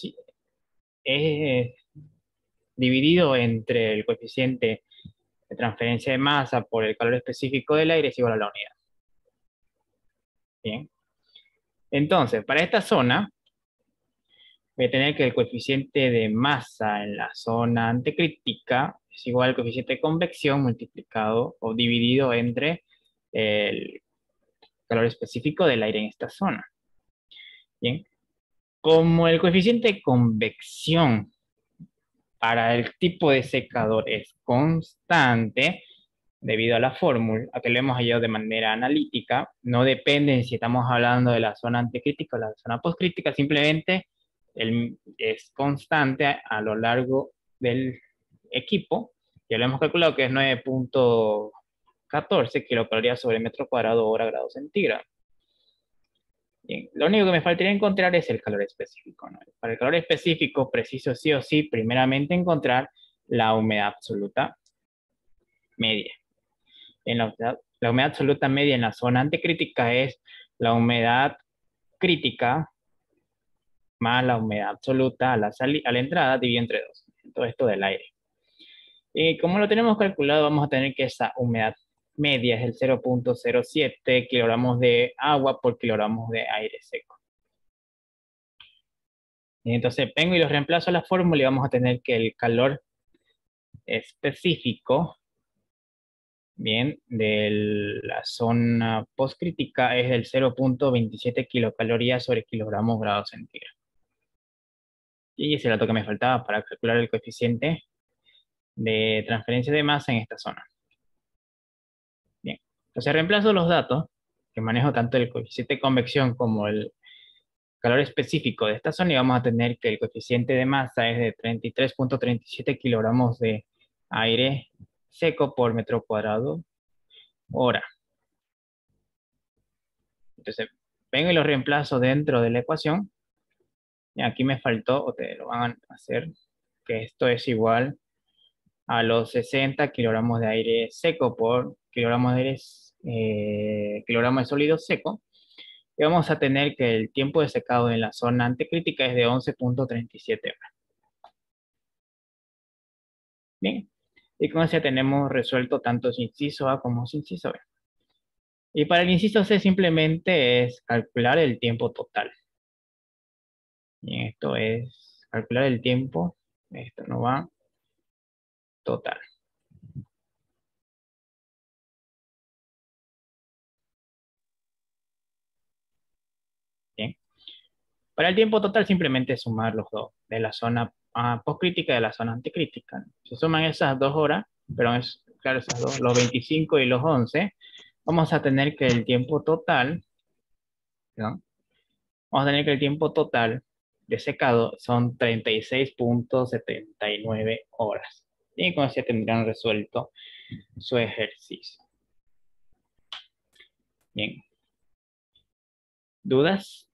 es dividido entre el coeficiente de transferencia de masa por el calor específico del aire es igual a la unidad. Bien. Entonces, para esta zona, voy a tener que el coeficiente de masa en la zona anticrítica es igual al coeficiente de convección multiplicado o dividido entre el calor específico del aire en esta zona. Bien. Como el coeficiente de convección para el tipo de secador es constante, debido a la fórmula, a que lo hemos hallado de manera analítica, no depende si estamos hablando de la zona anticrítica o la zona postcrítica, simplemente es constante a lo largo del equipo, ya lo hemos calculado que es 9.14 kilocalorías sobre metro cuadrado hora grado centígrado. Bien, lo único que me faltaría encontrar es el calor específico, ¿no? Para el calor específico, preciso sí o sí, primeramente encontrar la humedad absoluta media. En la humedad absoluta media en la zona anticrítica es la humedad crítica más la humedad absoluta a la entrada dividido entre 2. Todo esto del aire. Y como lo tenemos calculado, vamos a tener que esa humedad media es el 0.07 kilogramos de agua por kilogramos de aire seco. Y entonces vengo y los reemplazo a la fórmula y vamos a tener que el calor específico, bien, de la zona postcrítica es del 0.27 kilocalorías sobre kilogramos grados centígrados. Y ese es el dato que me faltaba para calcular el coeficiente de transferencia de masa en esta zona. Bien, entonces reemplazo los datos que manejo tanto el coeficiente de convección como el calor específico de esta zona y vamos a tener que el coeficiente de masa es de 33.37 kilogramos de aire seco por metro cuadrado hora. Entonces, vengo y lo reemplazo dentro de la ecuación. Y aquí me faltó, o te lo van a hacer, que esto es igual a los 60 kilogramos de aire seco por kilogramos de aire, kilogramos de sólido seco. Y vamos a tener que el tiempo de secado en la zona anticrítica es de 11.37 horas. Bien, y con eso ya tenemos resuelto tanto su inciso A como su inciso B. Y para el inciso C simplemente es calcular el tiempo total. Y esto es calcular el tiempo, esto no va, total. Bien. Para el tiempo total simplemente sumar los dos, de la zona postcrítica y de la zona anticrítica. Se suman esas 2 horas, pero es, claro, esas dos, los 25 y los 11, vamos a tener que el tiempo total, ¿no? Vamos a tener que el tiempo total de secado son 36.79 horas. Y con eso ya tendrán resuelto su ejercicio. Bien. ¿Dudas?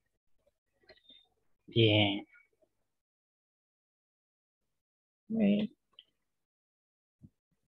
Bien.